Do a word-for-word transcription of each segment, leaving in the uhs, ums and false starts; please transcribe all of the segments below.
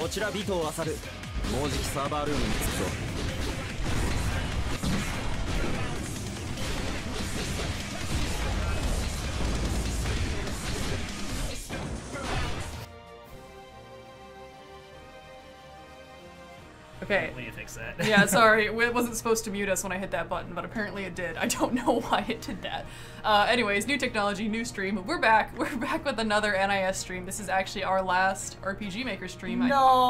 こちらビトを漁る。もうじきサーバールームに着くぞ。 Okay. We need to fix that. Yeah, sorry. It wasn't supposed to mute us when I hit that button, but apparently it did. I don't know why it did that. Uh, anyways, new technology, new stream. We're back. We're back with another N I S stream. This is actually our last R P G Maker stream.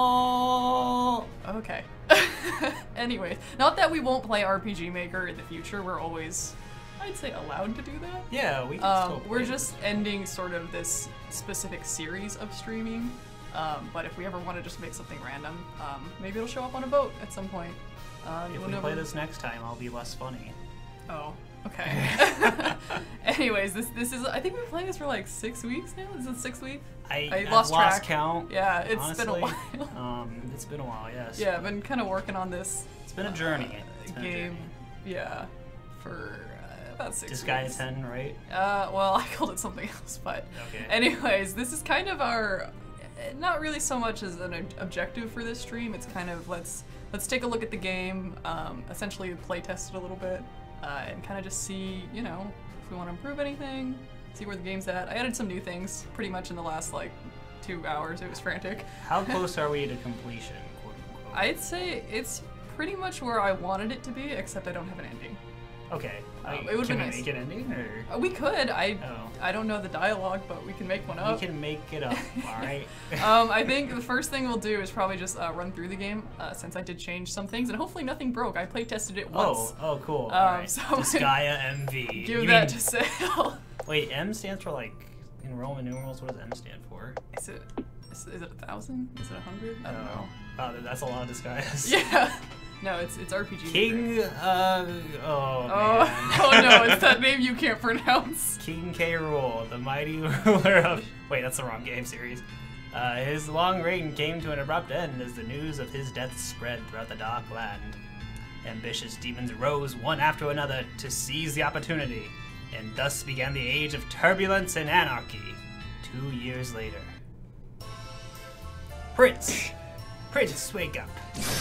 No. I... Okay. Anyways, not that we won't play R P G Maker in the future. We're always, I'd say, allowed to do that. Yeah, we can um, still play We're this. just ending sort of this specific series of streaming. Um, but if we ever want to just make something random, um, maybe it'll show up on a boat at some point. Uh, if we never... play this next time, I'll be less funny. Oh, okay. Anyways, this this is, I think we've been playing this for like six weeks now? Is it six weeks? I, I I've lost lost track. count. Yeah, it's honestly. been a while. um, it's been a while, yes. Yeah, I've been kind of working on this. It's been a journey. Uh, It's been game, a journey. yeah, for uh, about six Disgaea weeks. ten, right? Uh, well, I called it something else, but Okay. anyways, this is kind of our, not really so much as an ob- objective for this stream. It's kind of let's let's take a look at the game, um, essentially play test it a little bit, uh, and kind of just see, you know, if we want to improve anything, see where the game's at. I added some new things pretty much in the last like two hours. It was frantic. How close are we to completion, quote unquote? I'd say it's pretty much where I wanted it to be, except I don't have an ending. Okay. Um, I, it would've can been we nice. make an ending, or? Uh, we could. I Oh. I don't know the dialogue, but we can make one up. We can make it up, alright? um, I think the first thing we'll do is probably just uh, run through the game, uh, since I did change some things, and hopefully nothing broke. I play tested it once. Oh, oh, cool. Um, alright. so Disgaea M V. Give You that mean- to sale. Wait, M stands for like, in Roman numerals, what does M stand for? Is it is, is it a thousand? Is it a hundred? I don't Oh. know. Wow, that's a lot of Disgaeas. Yeah. No, it's it's R P G. King, uh, oh, Oh, man. oh no, it's that name you can't pronounce. King K. Rool, the mighty ruler of... Wait, that's the wrong game series. Uh, his long reign came to an abrupt end as the news of his death spread throughout the Dark Land. Ambitious demons rose one after another to seize the opportunity, and thus began the age of turbulence and anarchy. Two years later. Prince! Prince, wake up!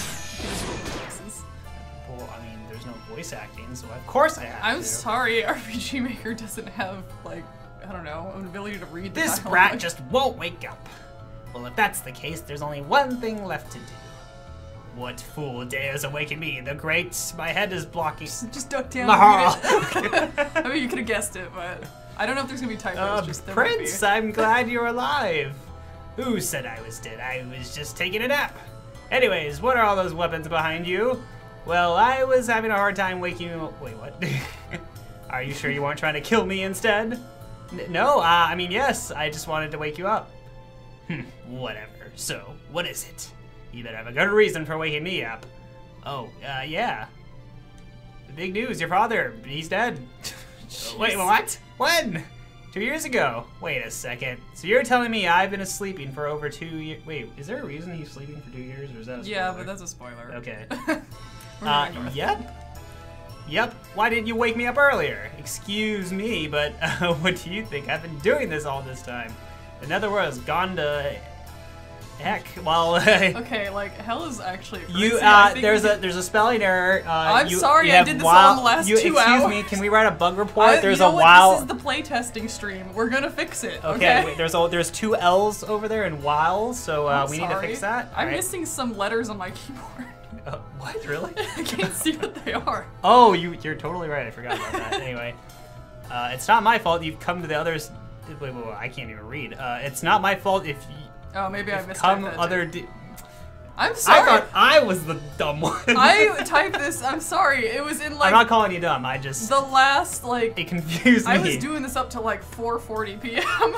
Well, I mean, there's no voice acting, so of course I have I'm to. sorry, R P G Maker doesn't have, like, I don't know, an ability to read the This dialogue. brat just won't wake up. Well, if that's the case, there's only one thing left to do. What fool dares awaken me, the great? My head is blocking. Just duck down. Lahara. and read it. I mean, you could have guessed it, but I don't know if there's gonna be typos. Uh, just there might Prince, be. I'm glad you're alive. Who said I was dead? I was just taking a nap. Anyways, what are all those weapons behind you? Well, I was having a hard time waking you up. Wait, what? Are you sure you weren't trying to kill me instead? N no, uh, I mean, yes, I just wanted to wake you up. Hmm, whatever. So, what is it? You better have a good reason for waking me up. Oh, uh, yeah. The big news, your father, he's dead. Wait, what? When? Two years ago. Wait a second. So you're telling me I've been sleeping for over two years? Wait, is there a reason he's sleeping for two years, or is that a spoiler? Yeah, but that's a spoiler. Okay. We're uh, gonna ignore it. yep. Yep. Why didn't you wake me up earlier? Excuse me, but uh, what do you think? I've been doing this all this time. In other words, gone to heck. Well, Okay, like hell is actually. A you currency. I uh, think there's we a could- there's a spelling error. Uh, I'm you, sorry, you I have did this while, all in the last you, two excuse hours. me, can we write a bug report? I, there's you know a what? while. This is the playtesting stream. We're gonna fix it. Okay, Okay. wait, there's a, there's two L's over there in while, so uh, I'm we need to sorry. fix that. I'm Alright. missing some letters on my keyboard. Uh, what, really? I can't see what they are. Oh, you, you're totally right. I forgot about that. Anyway, uh, it's not my fault you've come to the others. Wait, wait, wait, I can't even read. Uh, it's not my fault if you Oh, maybe I if missed come that. other. Di I'm sorry. I thought I was the dumb one. I typed this. I'm sorry. It was in like I'm not calling you dumb. I just the last like. it confused me. I was doing this up to like four forty p m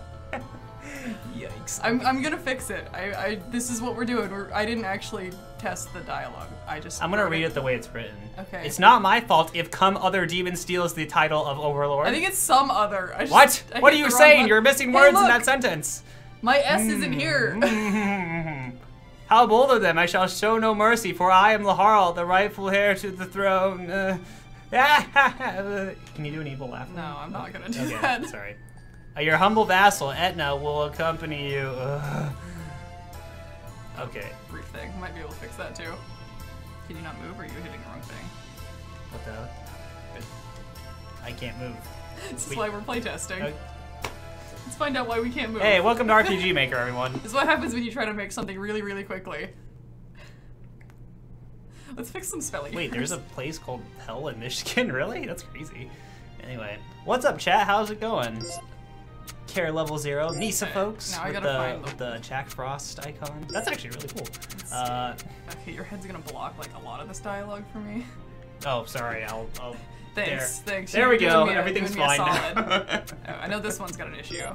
Yikes. I'm I'm gonna fix it. I, I this is what we're doing. We're I didn't actually test the dialogue. I just. I'm gonna wrote read it the way it's written. Okay. It's not my fault if come other demon steals the title of Overlord. I think it's some other. I just, What? I What are hit you the wrong saying? button. You're missing Hey, words in look, that sentence. My S isn't here. How bold of them! I shall show no mercy, for I am Laharl, the rightful heir to the throne. Uh, Can you do an evil laugh? No, I'm not gonna do Okay, that. sorry. Uh, your humble vassal, Etna, will accompany you. Ugh. Okay. brief thing. Might be able to fix that too. Can you not move, or are you hitting the wrong thing? What the? I can't move. This is We- why we're playtesting. Uh, Let's find out why we can't move. hey, welcome to R P G Maker, everyone. This is what happens when you try to make something really, really quickly. Let's fix some spelling Wait, errors. there's a place called Hell in Michigan? Really? That's crazy. Anyway, what's up, chat? How's it going? Care level zero, Nisa Okay, folks, now I with gotta the find with the Jack Frost icon. That's actually really cool. Uh, Okay, your head's gonna block like a lot of this dialogue for me. oh, sorry. I'll. I'll Thanks, there. thanks. There You're we doing go. me a- Everything's doing me a fine solid. now. Oh, I know this one's got an issue.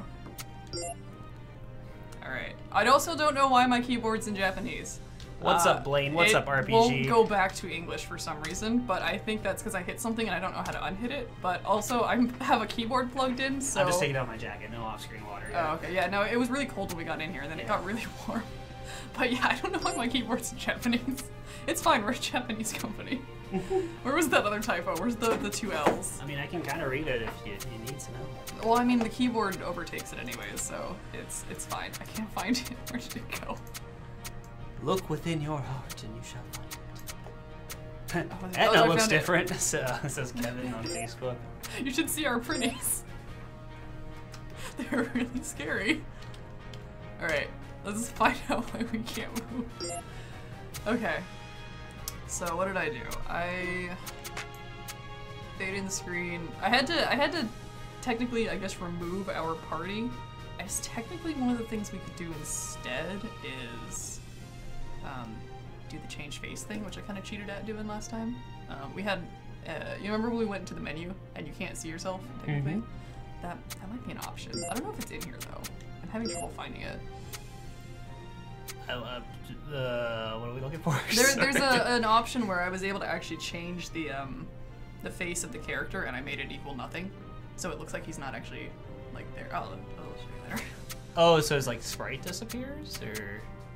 Alright. I also don't know why my keyboard's in Japanese. What's Uh, up, Blaine? What's it up, R P G? won't go back to English for some reason, but I think that's because I hit something and I don't know how to unhit it. But also, I have a keyboard plugged in, so... I'm just taking out my jacket. No off-screen water. Yet. Oh, okay. Yeah, no, it was really cold when we got in here, and then it got really warm. But yeah, I don't know why my keyboard's in Japanese. It's fine, we're a Japanese company. Where was that other typo? Where's the, the two L's? I mean, I can kind of read it if you, you need to know. Well, I mean, the keyboard overtakes it anyways, so it's it's fine. I can't find it. Where did it go? Look within your heart and you shall find it. Oh, Etna oh, I looks found it. different, so, says Kevin on Facebook. You should see our pretties. They're really scary. Alright, let's find out why we can't move. Okay. So what did I do? I fade in the screen. I had to I had to technically, I guess, remove our party. I guess technically one of the things we could do instead is um, do the change face thing, which I kind of cheated at doing last time. Um, we had, uh, you remember when we went into the menu and you can't see yourself technically? Mhm. That that might be an option. I don't know if it's in here though. I'm having trouble finding it. Uh, uh, what are we looking for? There, there's Sorry. a, an option where I was able to actually change the um, the face of the character, and I made it equal nothing, so it looks like he's not actually like there. Oh, I'll show you later. Oh, so his like sprite disappears, or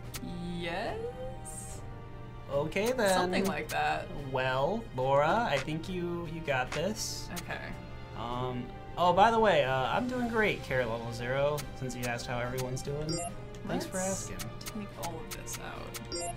Yes, okay then. something like that. Well, Laura, I think you you got this. Okay. Um. Oh, by the way, uh, I'm doing great, Care Level Zero. Since you asked how everyone's doing, thanks for Let's asking. Take all of this out.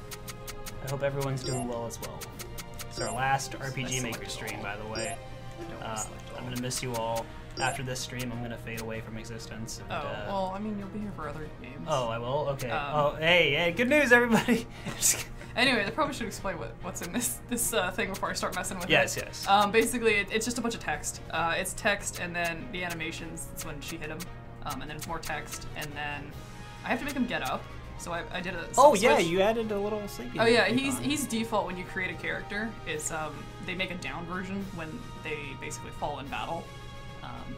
I hope everyone's doing well as well. It's our last R P G I Maker selected stream, all. by the way. I don't Uh, select all. I'm gonna miss you all. After this stream, I'm gonna fade away from existence. And, Oh, uh, well, I mean, you'll be here for other games. Oh, I will. Okay. Um, oh, hey, hey, good news, everybody. Anyway, I probably should explain what, what's in this this uh, thing before I start messing with Yes, it. yes. Um, basically, it, it's just a bunch of text. Uh, it's text, and then the animations. That's when she hit him, um, and then it's more text, and then I have to make him get up. So I, I did a. Oh switch. yeah, you added a little sleepy. Oh yeah, icon. he's he's default when you create a character. It's um they make a down version when they basically fall in battle, um,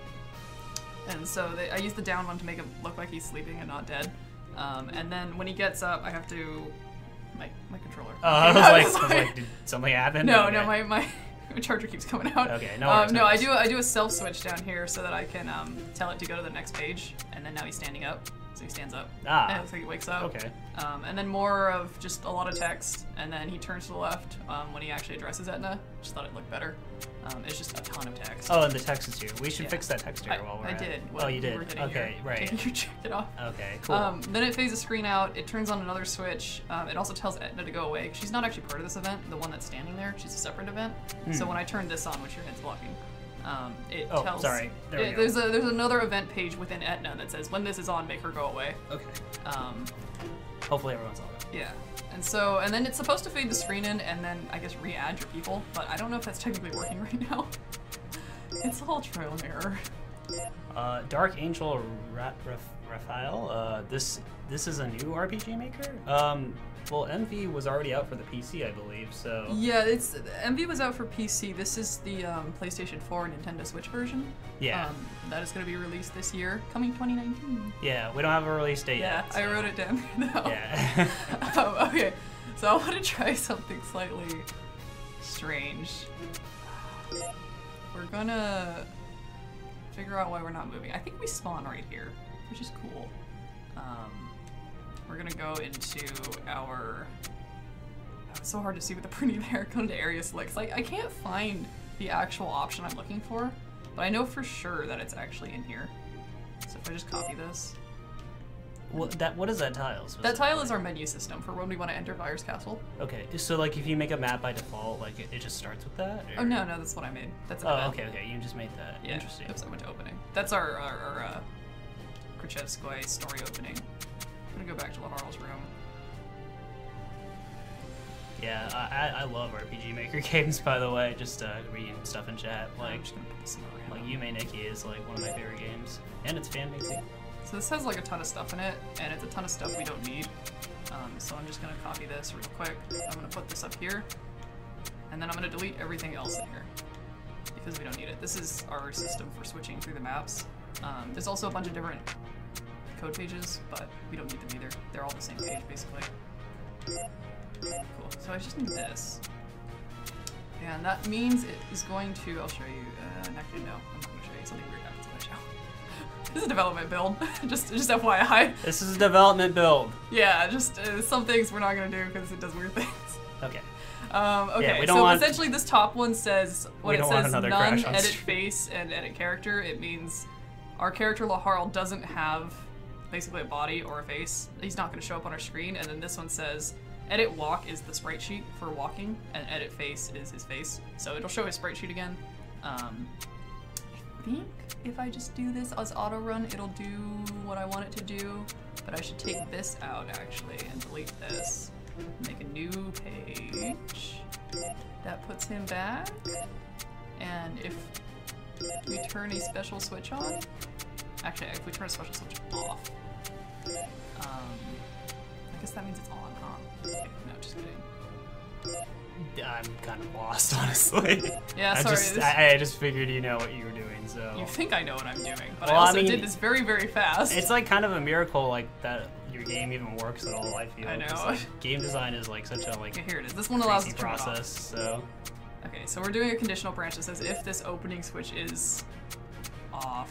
and so they, I use the down one to make him look like he's sleeping and not dead. Um, and then when he gets up, I have to my my controller. Oh, I was I like, was I was like, did something happen? no, Okay. no, my my charger keeps coming out. Okay, no worries, Um, no no, I worries. do I do a self switch down here so that I can um, tell it to go to the next page, and then now he's standing up, so he stands up. Ah. And it looks like he wakes up. Okay. Um, and then more of just a lot of text, and then he turns to the left um, when he actually addresses Etna. Just thought it looked better. Um, it's just a ton of text. Oh, and the text is here. We should Yeah. fix that text here I, while we're I at it. did. Oh, you when did. were getting Okay, your, right. Taking your jacket off. Okay, cool. Um, then it phases screen out. It turns on another switch. Um, it also tells Etna to go away. She's not actually part of this event. The one that's standing there, she's a separate event. So Hmm. when I turn this on, which your head's blocking, um, it Oh, tells. sorry. There we it- go. There's a there's another event page within Etna that says when this is on, make her go away. okay. Um, Hopefully everyone's all right. yeah. And so and then it's supposed to fade the screen in and then I guess re-add your people, but I don't know if that's technically working right now. It's all trial and error. Uh, Dark Angel Ra- Raf- Raphael. Uh, this this is a new R P G Maker. Um, well, M V was already out for the P C, I believe. So Yeah, it's M V was out for P C. This is the um, PlayStation four and Nintendo Switch version. Yeah. Um, that is going to be released this year, coming twenty nineteen. yeah, we don't have a release date Yeah, yet. I so- wrote it down now. Yeah. um, okay, so I want to try something slightly strange. We're gonna figure out why we're not moving. I think we spawn right here, which is cool. Um, we're gonna go into our. It's so hard to see with the pretty there. Go into area selects. Like I can't find the actual option I'm looking for, but I know for sure that it's actually in here. So if I just copy this. What that? What is that tile? That tile is our menu system for when we want to enter Fire's Castle. Okay, so like if you make a map by default, like it, it just starts with that? Or? Oh no, no, that's what I made. That's an Oh, event. okay, okay. You just made that. Yeah. Interesting. Oops, I went to opening. That's our our, our uh, Krzyzewskoye story opening. I'm gonna go back to Laharl's room. Yeah, I, I love R P G Maker games, by the way. Just uh, reading stuff in chat. I'm Like, just gonna put this in the like random. Yume Nikki is like one of my favorite games, and it's fan made too. So this has like a ton of stuff in it, and it's a ton of stuff we don't need. Um, so I'm just gonna copy this real quick. I'm gonna put this up here, and then I'm gonna delete everything else in here because we don't need it. This is our system for switching through the maps. Um, there's also a bunch of different code pages, but we don't need them either. They're all the same page basically. Cool. So I just need this, and that means it is going to. I'll show you. Uh, actually, no, I'm not gonna show you something weird happens in the show. This is a development build. just, just F Y I. This is a development build. Yeah, just uh, some things we're not gonna do because it does weird things. Okay. Um, okay, Yeah, we don't so want- essentially this top one says, when We it don't want says another none, crash on edit stream. face, and edit character, it means our character Laharl doesn't have basically a body or a face. He's not gonna show up on our screen, and then this one says, edit walk is the sprite sheet for walking, and edit face is his face. So it'll show his sprite sheet again. Um, I think if I just do this as auto run, it'll do what I want it to do, but I should take this out actually and delete this. Make a new page. That puts him back. And if we turn a special switch on, actually, if we turn a special switch off, um, I guess that means it's on, huh? Okay, no, just kidding. I'm kind of lost, honestly. Yeah, I sorry. just, this- I, I just figured you know what you were doing, so. you think I know what I'm doing, but Well, I I also mean, did this very, very fast. It's like kind of a miracle, like that your game even works at all. I feel. I know. 'cause, like, game design is like such a like Okay, here it is. This one allows us crazy to turn it off. process. So. Okay, so we're doing a conditional branch that says if this opening switch is off.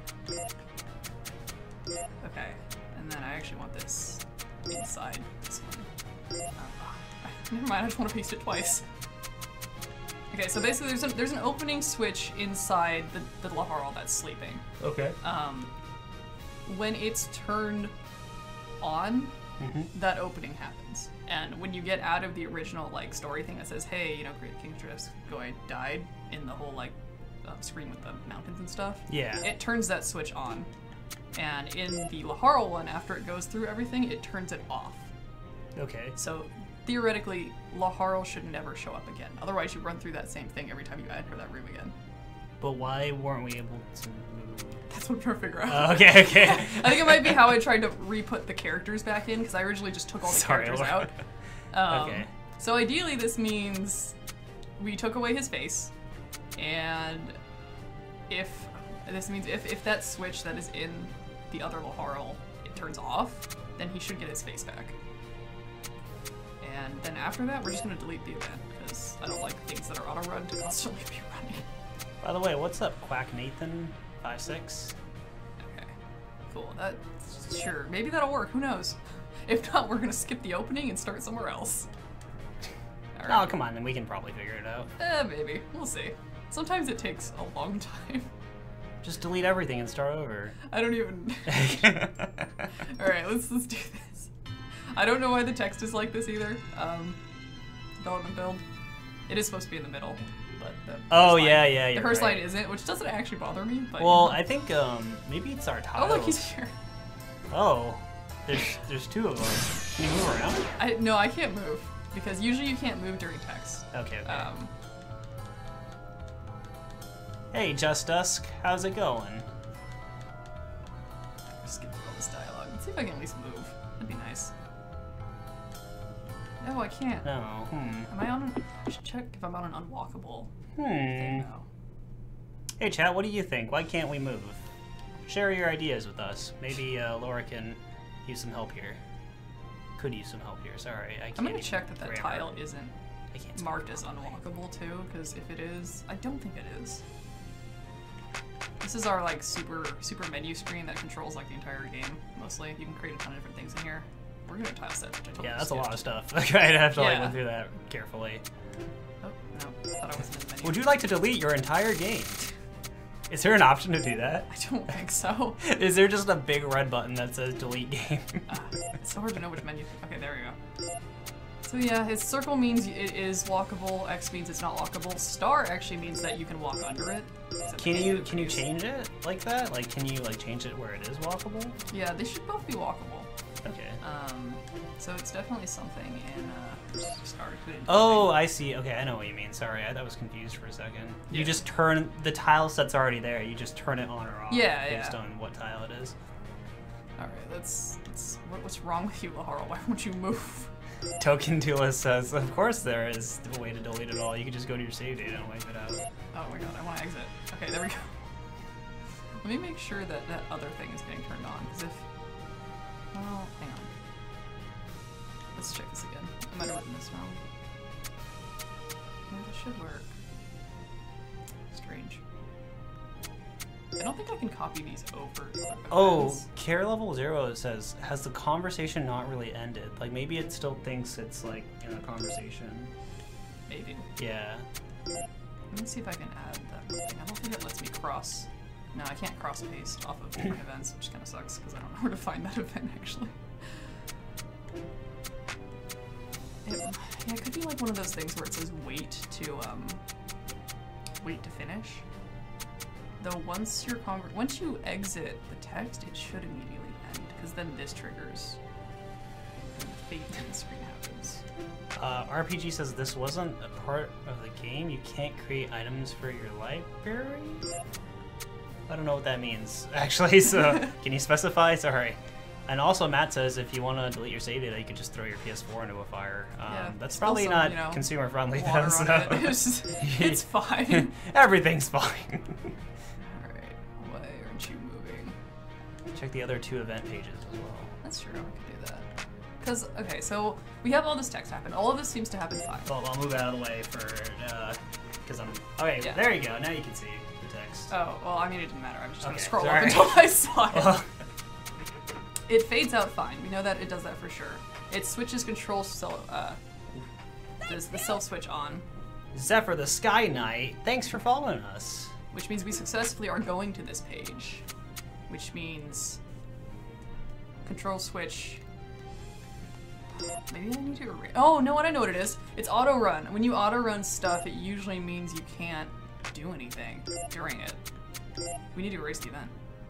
Okay, and then I actually want this inside this one. Oh, never mind, I just want to paste it twice. Okay, so basically there's, a, there's an opening switch inside the, the Laharl that's sleeping. Okay. Um, when it's turned on, Mm-hmm. that opening happens. And when you get out of the original like story thing that says, hey, you know, Great King Krzyzewskoye died in the whole like um, screen with the mountains and stuff, Yeah. it turns that switch on. And in the Laharl one, after it goes through everything, it turns it off. Okay. So theoretically, Laharl should never show up again. Otherwise, you run through that same thing every time you enter that room again. But why weren't we able to move? That's what I'm trying to figure out. Oh, okay. Okay. I think it might be how I tried to re-put the characters back in, because I originally just took all the Sorry, characters Laura. out. Um, Okay. So ideally this means we took away his face, and if, this means if, if that switch that is in the other Laharl, it turns off, then he should get his face back. And then after that, we're just going to delete the event, because I don't like things that are auto-run to constantly be running. By the way, what's up, Quack Nathan five six? Okay, cool. That's sure. Maybe that'll work. Who knows? If not, we're gonna skip the opening and start somewhere else. All Oh, right. come on, then we can probably figure it out. Eh, maybe. We'll see. Sometimes it takes a long time. Just delete everything and start over. I don't even. All right, let's let's do this. I don't know why the text is like this either. Um, development build. It is supposed to be in the middle, but the Oh, first line- yeah, yeah, The you're first right. line isn't, which doesn't actually bother me. But Well, you know. I think um maybe it's our tiles. Oh look, he's here. Oh, there's there's two of them. Can you move around? I no, I can't move because usually you can't move during text. Okay. Okay. Um, Hey, Just Dusk, how's it going? Just skip through all this dialogue. Let's see if I can at least move. That'd be nice. No, I can't. No. Hmm. Am I on an... I should check if I'm on an unwalkable Hmm. thing now. Hey, chat, what do you think? Why can't we move? Share your ideas with us. Maybe uh, Laura can use some help here. Could use some help here. Sorry, I can't. I'm gonna even check that that grammar. tile isn't I can't spell marked as properly. unwalkable too, because if it is, I don't think it is. This is our like super super menu screen that controls like the entire game mostly. You can create a ton of different things in here. We're gonna tile set, which I totally Yeah, that's a skipped. lot of stuff. I'd have to like Yeah. look through that carefully. Oh no, I thought I was in the menu. Would you like to delete your entire game? Is there an option to do that? I don't think so. Is there just a big red button that says delete game? uh, it's so hard to know which menu. Okay, there we go. So yeah, his circle means it is walkable. X means it's not walkable. Star actually means that you can walk under it. Can you can you change it like that? Like, can you like change it where it is walkable? Yeah, they should both be walkable. Okay. Um, so it's definitely something in uh, Star. Oh, I see. Okay, I know what you mean. Sorry, I, I was confused for a second. You Yeah. just turn the tile set's already there. You just turn it on or off Yeah, based yeah. on what tile it is. All right, let's. let's what, what's wrong with you, Lahara? Why won't you move? Token Duelist says, of course there is a way to delete it all. You can just go to your save data and wipe it out. Oh my god, I want to exit. Okay, there we go. Let me make sure that that other thing is getting turned on, because if... Well, hang on. Let's check this again. I might have written this wrong. Yeah, this should work. Strange. I don't think I can copy these over. to other Oh, events. care level zero says, has the conversation not really ended? Like, maybe it still thinks it's like in a conversation. Maybe. Yeah. Let me see if I can add that thing. I don't think it lets me cross. No, I can't cross paste off of my events, which kind of sucks because I don't know where to find that event actually. It, yeah, it could be like one of those things where it says wait to um wait to finish. Though once your conver once you exit the text, it should immediately end because then this triggers and the fate in the screen happens. Uh, R P G says this wasn't a part of the game. You can't create items for your library? I don't know what that means, actually, so can you specify? Sorry. And also Matt says if you want to delete your save data, you could just throw your P S four into a fire. Um, Yeah, that's spill probably some, not you know, consumer friendly though, Water so. on it. It's, just, it's fine. Everything's fine. Alright, why aren't you moving? Check the other two event pages as well. That's true, I could do that. Because, okay, so we have all this text happen. All of this seems to happen fine. Well, I'll move out of the way for, uh, because I'm, okay, Yeah. there you go. Now you can see the text. Oh, well, I mean, it didn't matter. I'm just going to Okay, scroll sorry. up until I saw it. Well, It fades out fine. We know that it does that for sure. It switches control, cell, uh, there's the self switch on, Zephyr the Sky Knight, thanks for following us. which means we successfully are going to this page, which means control switch. Maybe I need to erase. Oh, no, what I know what it is. It's auto run. When you auto run stuff, it usually means you can't do anything during it. We need to erase the event.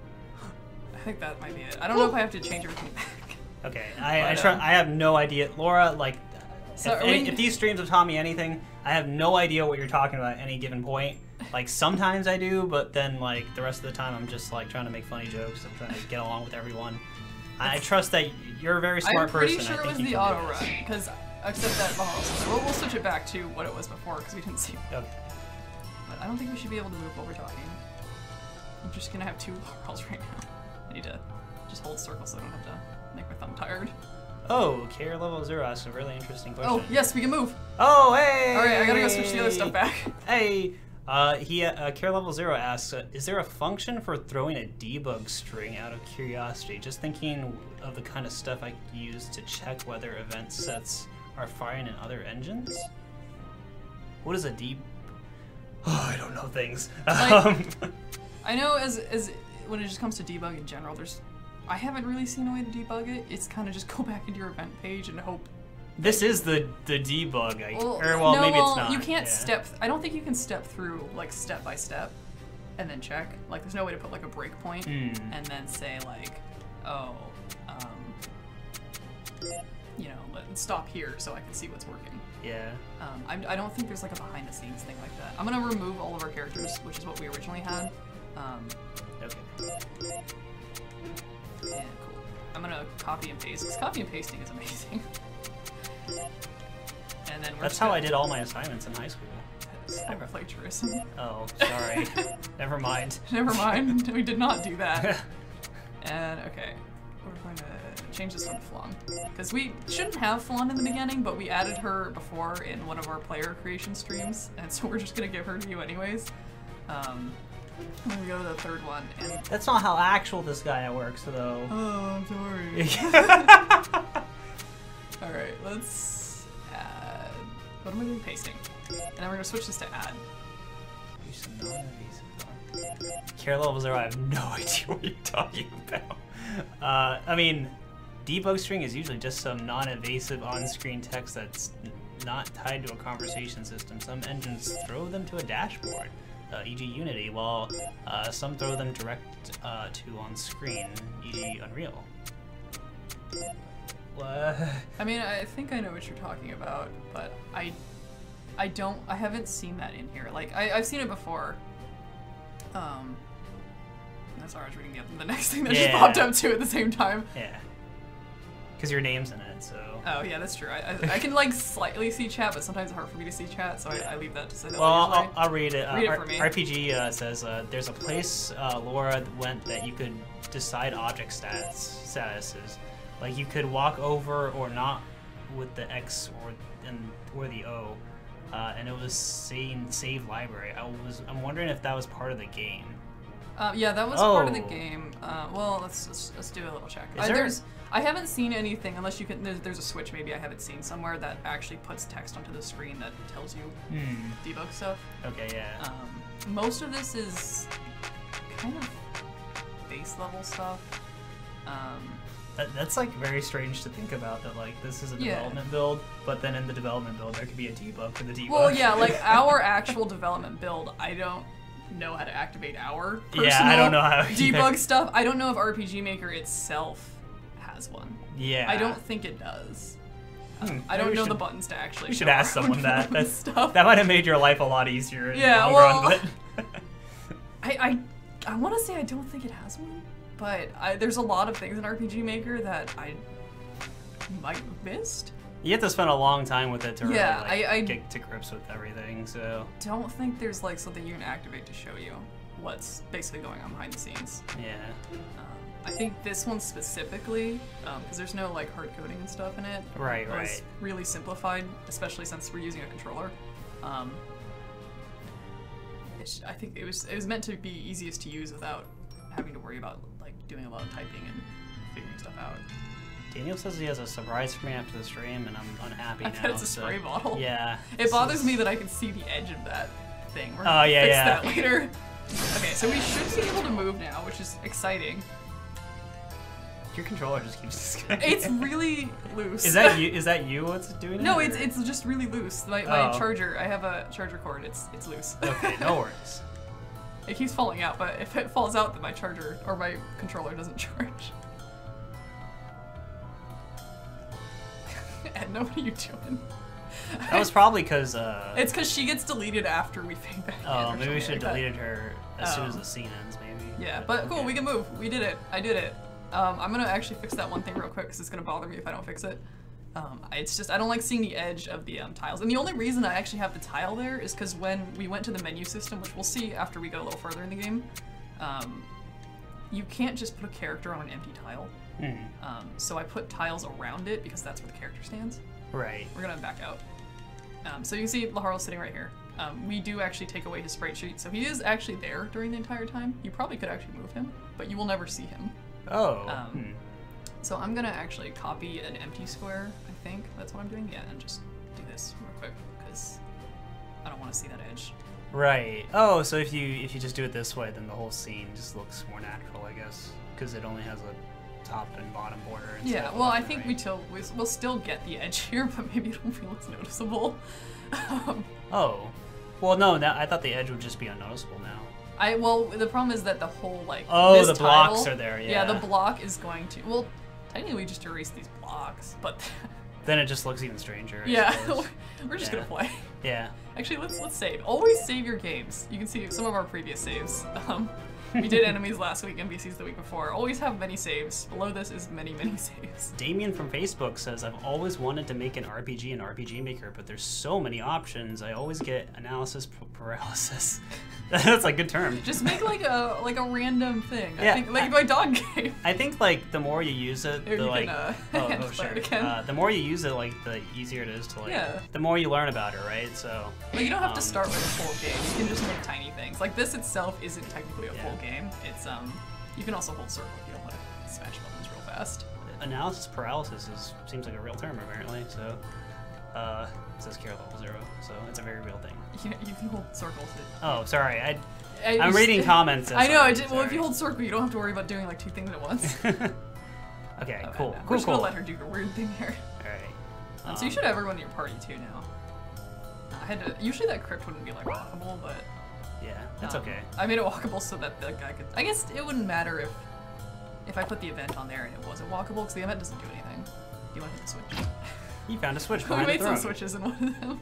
I think that might be it. I don't know if I have to change everything back. Okay, I, I, But, try, um, I have no idea. Laura, like, So if, are any- we- if these streams have taught me anything, I have no idea what you're talking about at any given point. Like, sometimes I do, but then, like, the rest of the time I'm just, like, trying to make funny jokes. I'm trying to get along with everyone. I trust that you're a very smart I'm pretty person. I sure it think was you the can do auto this. run, because except that Mahalo. We'll, we'll switch it back to what it was before, because we didn't see. Okay. But I don't think we should be able to move while we're talking. I'm just gonna have two Laurels right now. I need to just hold circle so I don't have to make my thumb tired. Oh, Care Level Zero asks a really interesting question. Oh, yes, we can move. Oh, hey! Alright, I gotta go switch the other stuff back. Hey! Uh, he, uh, Care Level Zero asks, uh, is there a function for throwing a debug string out of curiosity? Just thinking of the kind of stuff I use to check whether event sets are firing in other engines? What is a deb... Oh, I don't know things. Like- um, I know as as when it just comes to debug in general, there's I haven't really seen a way to debug it. It's kind of just go back into your event page and hope. this is the, the debug, I, Well, or well, no, maybe well, it's not. you can't yeah. step. I don't think you can step through like step by step, and then check. Like, there's no way to put like a breakpoint Mm. and then say like, oh, um, you know, let, stop here so I can see what's working. Yeah. Um, I, I don't think there's like a behind the scenes thing like that. I'm gonna remove all of our characters, which is what we originally had. Um, Okay. yeah, cool. I'm gonna copy and paste because copy and pasting is amazing. And then we're That's just how gonna- I did all my assignments in high school. Cyber plagiarism. Oh, sorry. Never mind. Never mind, we did not do that. And okay, we're going to change this one to Flan. Because we shouldn't have Flan in the beginning, but we added her before in one of our player creation streams, and so we're just gonna give her to you anyways. Um, I'm gonna go to the third one, and That's not how actual this guy works, though. oh, I'm sorry. All right, let's add. What am I doing? Pasting, and then we're gonna switch this to add. Care level zero, I have no idea what you're talking about. Uh, I mean, debug string is usually just some non-evasive on-screen text that's not tied to a conversation system. Some engines throw them to a dashboard, uh, for example Unity, while uh, some throw them direct uh, to on-screen, for example Unreal. What? I mean, I think I know what you're talking about, but I, I don't, I haven't seen that in here. Like, I, I've seen it before. Um, that's why I was reading the, the next thing that Yeah. just popped up too at the same time. Yeah. Because your name's in it, so. Oh yeah, that's true. I, I, I can like slightly see chat, but sometimes it's hard for me to see chat, so I, I leave that to say that. Well, usually. I'll, I'll read it. Uh, Read it R- for me. R P G uh, says uh, there's a place uh, Laura went that you could decide object stats statuses. Like you could walk over or not with the X or and or the O, uh, and it was saying save library. I was I'm wondering if that was part of the game. Uh, yeah, that was part of the Oh. game. Uh, well, let's, let's let's do a little check. Is Uh, there- there's I haven't seen anything unless you can. There's, there's a switch maybe I haven't seen somewhere that actually puts text onto the screen that tells you Hmm. debug stuff. Okay, yeah. Um, most of this is kind of base level stuff. Um, That, that's like very strange to think about. That like this is a Yeah. development build, but then in the development build there could be a debug for the debug. well, yeah, like our actual development build, I don't know how to activate our personal Yeah, I don't know how debug either. stuff. I don't know if R P G Maker itself has one. yeah. I don't think it does. Hmm, I maybe don't we know should- the buttons to actually. We should show ask our own someone that. development That's, stuff. that might have made your life a lot easier. In Yeah, the long well, run, but I I, I want to say I don't think it has one, but I, there's a lot of things in R P G Maker that I might have missed. you have to spend a long time with it to really Yeah, like, I- I- get to grips with everything. So Don't think there's like something you can activate to show you what's basically going on behind the scenes. yeah, Um, I think this one specifically, because there's no like hard coding and stuff in it. Right, it was right. really simplified, especially since we're using a controller. Um, it's, I think it was it was meant to be easiest to use without having to worry about like doing a lot of typing and figuring stuff out. Daniel says he has a surprise for me after the stream, and I'm unhappy I now. bet it's a so- spray bottle. Yeah. It this bothers is- me that I can see the edge of that thing. We're Oh, gonna yeah, fix yeah. that later. Okay, so we should be able to move now, which is exciting. Your controller just keeps disconnecting. It's really loose. Is that you? Is that you? What's doing No, it, it's or- it's just really loose. My, my Oh. charger, I have a charger cord. It's it's loose. Okay, no worries. It keeps falling out, but if it falls out, then my charger or my controller doesn't charge. Edna, what are you doing? That was probably because. Uh, It's because she gets deleted after we fade back in oh, or maybe we something should have like that. deleted her as soon as Oh. the scene ends, maybe. Yeah, but cool, okay. we can move. We did it. I did it. Um, I'm gonna actually fix that one thing real quick because it's gonna bother me if I don't fix it. Um, it's just I don't like seeing the edge of the um, tiles, and the only reason I actually have the tile there is because when we went to the menu system, which we'll see after we go a little further in the game, um, you can't just put a character on an empty tile. Hmm. Um, so I put tiles around it because that's where the character stands. Right. We're gonna back out. Um, so you can see Laharl sitting right here. Um, we do actually take away his sprite sheet, so he is actually there during the entire time. You probably could actually move him, but you will never see him. Oh. Um, hmm. So I'm gonna actually copy an empty square, I think. That's what I'm doing, yeah, and just do this real quick, because I don't want to see that edge. Right. Oh, so if you if you just do it this way, then the whole scene just looks more natural, I guess, because it only has a top and bottom border. And Yeah, stuff well, on I it, think right? we till we, we'll still get the edge here, but maybe it'll be less noticeable. um, Oh. Well, no. Now I thought the edge would just be unnoticeable now. I well, the problem is that the whole like Oh, this the blocks tile- are there, Yeah, the yeah. block is going to well, technically we just erase these blocks, but Then it just looks even stranger. I yeah, suppose. we're just Yeah. gonna play. Yeah. Actually, let's let's save. Always save your games. You can see some of our previous saves. Um, we did enemies last week, N P Cs the week before. Always have many saves. Below this is many many saves. Damien from Facebook says, I've always wanted to make an R P G in R P G Maker, but there's so many options. I always get analysis p- paralysis. That's a good term. Just make like a like a random thing. I Yeah, think like I- my dog game. I think like the more you use it, Here, the you like can, uh, oh, hand oh flare sure. it again. Uh, the more you use it, like the easier it is to like. Yeah. The more you learn about it, right? So. Like you don't have um, to start with a full game. You can just make tiny things. Like this itself isn't technically a Yeah. full game. It's um you can also hold circle if you don't want to smash buttons real fast. Analysis paralysis is seems like a real term apparently. So. Uh, it says care level zero, so it's a very real thing. You, you can hold circles. To, Oh, sorry. I I, I'm reading comments. I know. sorry, I did, well, if sorry. you hold circle, you don't have to worry about doing like two things at once. Okay, Oh, cool, no. We're cool, just cool. gonna let her do her weird thing here. Alright. Um, so you should have everyone in your party too now. I had to. Usually that crypt wouldn't be like walkable, but Yeah, that's um, okay. I made it walkable so that the guy could. I guess it wouldn't matter if if I put the event on there and it wasn't walkable because the event doesn't do anything. Do you want to hit the switch? You found a switch we behind the made some throne. switches in one of them.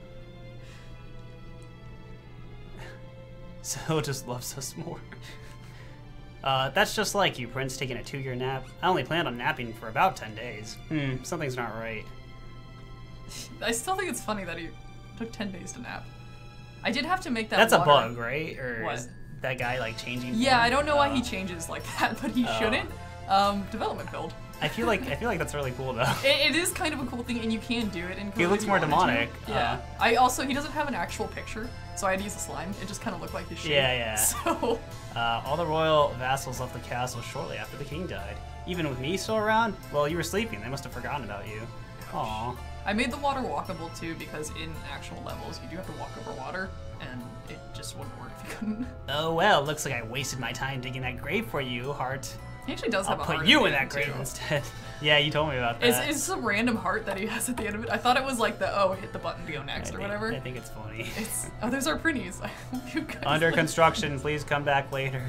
So just loves us more. Uh, that's just like you, Prince, taking a two-year nap. I only planned on napping for about ten days. Hmm, something's not right. I still think it's funny that he took ten days to nap. I did have to make that. That's a water- bug, right? Or What? is that guy like changing? Yeah, form? I don't know why Uh, he changes like that, but he Oh. shouldn't. Um, development build. I feel like I feel like that's really cool though. It, it is kind of a cool thing, and you can do it. In He code looks if you more wanted to. demonic, Yeah. uh. I also he doesn't have an actual picture, so I had to use a slime. It just kind of looked like his shape. Yeah, yeah. So Uh, all the royal vassals left the castle shortly after the king died. Even with me still around, well, you were sleeping. They must have forgotten about you. Aww. I made the water walkable too because in actual levels you do have to walk over water, and it just wouldn't work if you couldn't. Oh well, looks like I wasted my time digging that grave for you, Heart. He actually does I'll have a put heart. you at in the that end, grave too. instead. Yeah, you told me about that. It's, it's some random heart that he has at the end of it. I thought it was like the oh hit the button to go I next or think- whatever. I think it's funny. It's oh there's our pretties. I hope you guys Under like- construction, please come back later.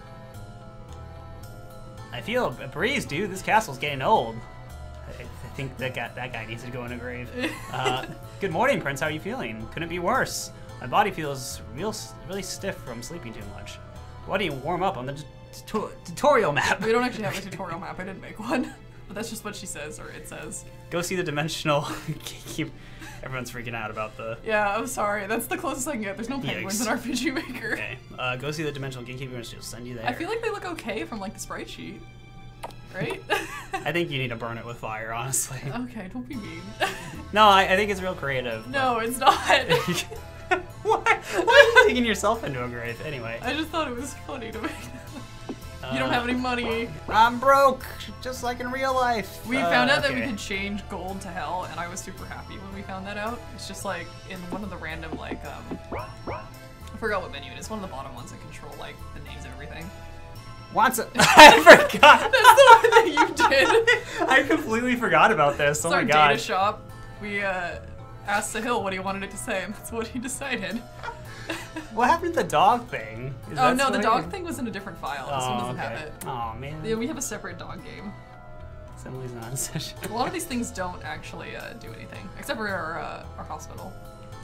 I feel a breeze, dude. This castle's getting old. I, I think that guy, that guy needs to go in a grave. Uh, good morning, Prince. How are you feeling? Couldn't be worse. My body feels real, really stiff from sleeping too much. Why don't you warm up on the tu- tutorial map? We don't actually have a tutorial map. I didn't make one, but that's just what she says or it says. Go see the dimensional. Keep. Everyone's freaking out about the. Yeah, I'm sorry. That's the closest I can get. There's no penguins Yikes. in R P G Maker. Okay. Uh, go see the dimensional gatekeeper and she'll send you there. I feel like they look okay from like the sprite sheet, right? I think you need to burn it with fire, honestly. Okay, don't be mean. No, I, I think it's real creative. No, it's not. Why? Why are you digging yourself into a grave? Anyway. I just thought it was funny to make. You don't have any money. I'm broke, just like in real life. We Uh, found out that we okay. could change gold to hell, and I was super happy when we found that out. It's just like in one of the random like um, I forgot what menu it is. One of the bottom ones that control like the names of everything. Wants a- I forgot. That's the one that you did. I completely forgot about this. It's Oh our my data gosh. shop. We uh, asked Sahil what he wanted it to say, and that's what he decided. What happened to the dog thing? Is Oh that no, the still dog here? thing was in a different file. This one Oh, doesn't okay. have it. Oh man. Yeah, we have a separate dog game. Assembly's not in session. A lot of these things don't actually uh, do anything, except for our, uh, our hospital.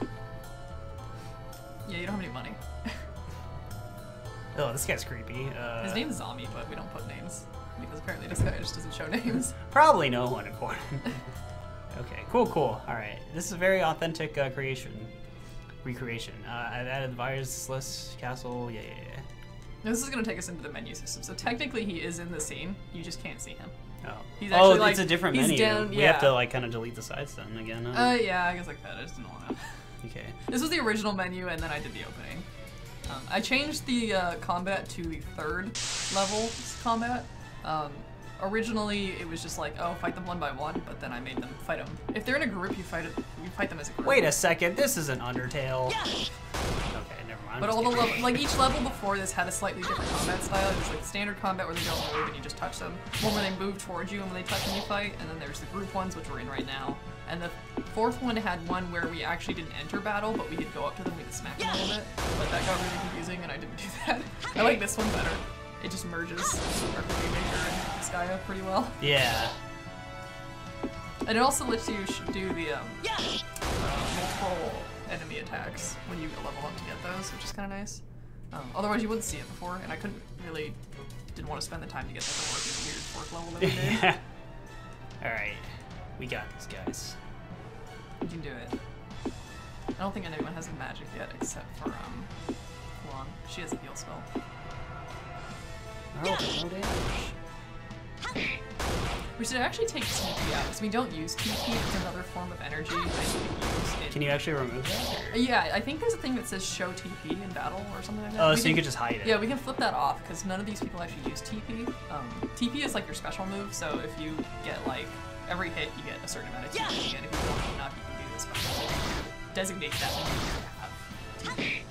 Yeah, you don't have any money. Oh, this guy's creepy. Uh, His name's Zombie, but we don't put names because apparently this guy just doesn't show names. Probably no one important. Okay, cool, cool. All right, this is a very authentic uh, creation, recreation. Uh, I've added the virusless castle. Yeah, yeah, yeah. This is gonna take us into the menu system. So technically, he is in the scene. You just can't see him. Oh, He's oh, actually, it's like- a different he's menu. down- We have yeah. to like kind of delete the sides then again. Huh? Uh, yeah, I guess like that. I just didn't wanna. okay. This was the original menu, and then I did the opening. Um, I changed the uh, combat to the third level combat. Um, originally, it was just like, oh, fight them one by one, but then I made them fight them. If they're in a group, you fight it. You fight them as a group. Wait a second. This is an Undertale. Okay, never mind. I'm But just all the kidding. level, like each level before this had a slightly different combat style. It was like standard combat where they don't move and you just touch them. One where they move towards you and when they touch and you fight. And then there's the group ones, which we're in right now. And the fourth one had one where we actually didn't enter battle, but we could go up to them, we could smack them a little bit. But that got really confusing and I didn't do that. I like this one better. It just merges R P G Maker and Skya pretty well. Yeah. And it also lets you sh do the um, uh, multiple enemy attacks when you level up to get those, which is kind of nice. Um, otherwise, you wouldn't see it before, and I couldn't really didn't want to spend the time to get that to work in a weird fourth level that we did. Yeah. All right, we got these guys. You can do it. I don't think anyone has a magic yet, except for um, Huang. She has a heal spell. Oh, no damage. We should actually take T P out, because we don't use T P. It's another form of energy that you can use. In Can you actually remove that? or- Yeah, I think there's a thing that says show T P in battle or something like that. Oh, We so can- you could just hide it. Yeah, we can flip that off because none of these people actually use T P. Um, T P is like your special move, so if you get like every hit, you get a certain amount of T P, and if you don't enough, you can do this special move. Designate that when you have T P attached to it.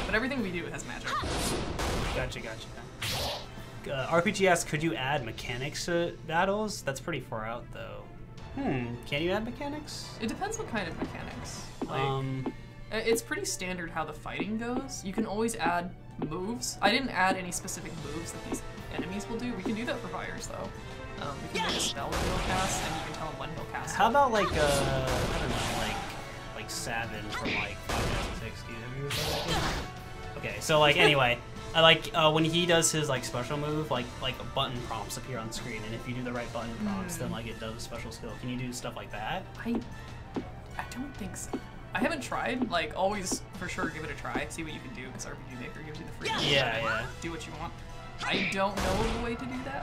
but everything we do has magic. Gotcha, gotcha. Uh, R P G asks, could you add mechanics to battles? That's pretty far out, though. Hmm, can you add mechanics? It depends what kind of mechanics. Like, Um, i- it's pretty standard how the fighting goes. You can always add moves. I didn't add any specific moves that these enemies will do. We can do that for fighters, though. Um, we can make a spell that he'll cast, and you can tell him when he'll cast it. how about like, uh, I don't know, like, like Savin from like Final Fantasy sixteen. Have you ever played that game? Okay, so like, anyway, I like, uh, when he does his like special move, like, like button prompts appear on screen, and if you do the right button prompts, Mm. then like it does a special skill. Can you do stuff like that? I, I don't think so. I haven't tried. Like, always for sure give it a try. See what you can do, because R P G Maker gives you the freedom Yeah, to yeah. do what you want. I don't know of a way to do that.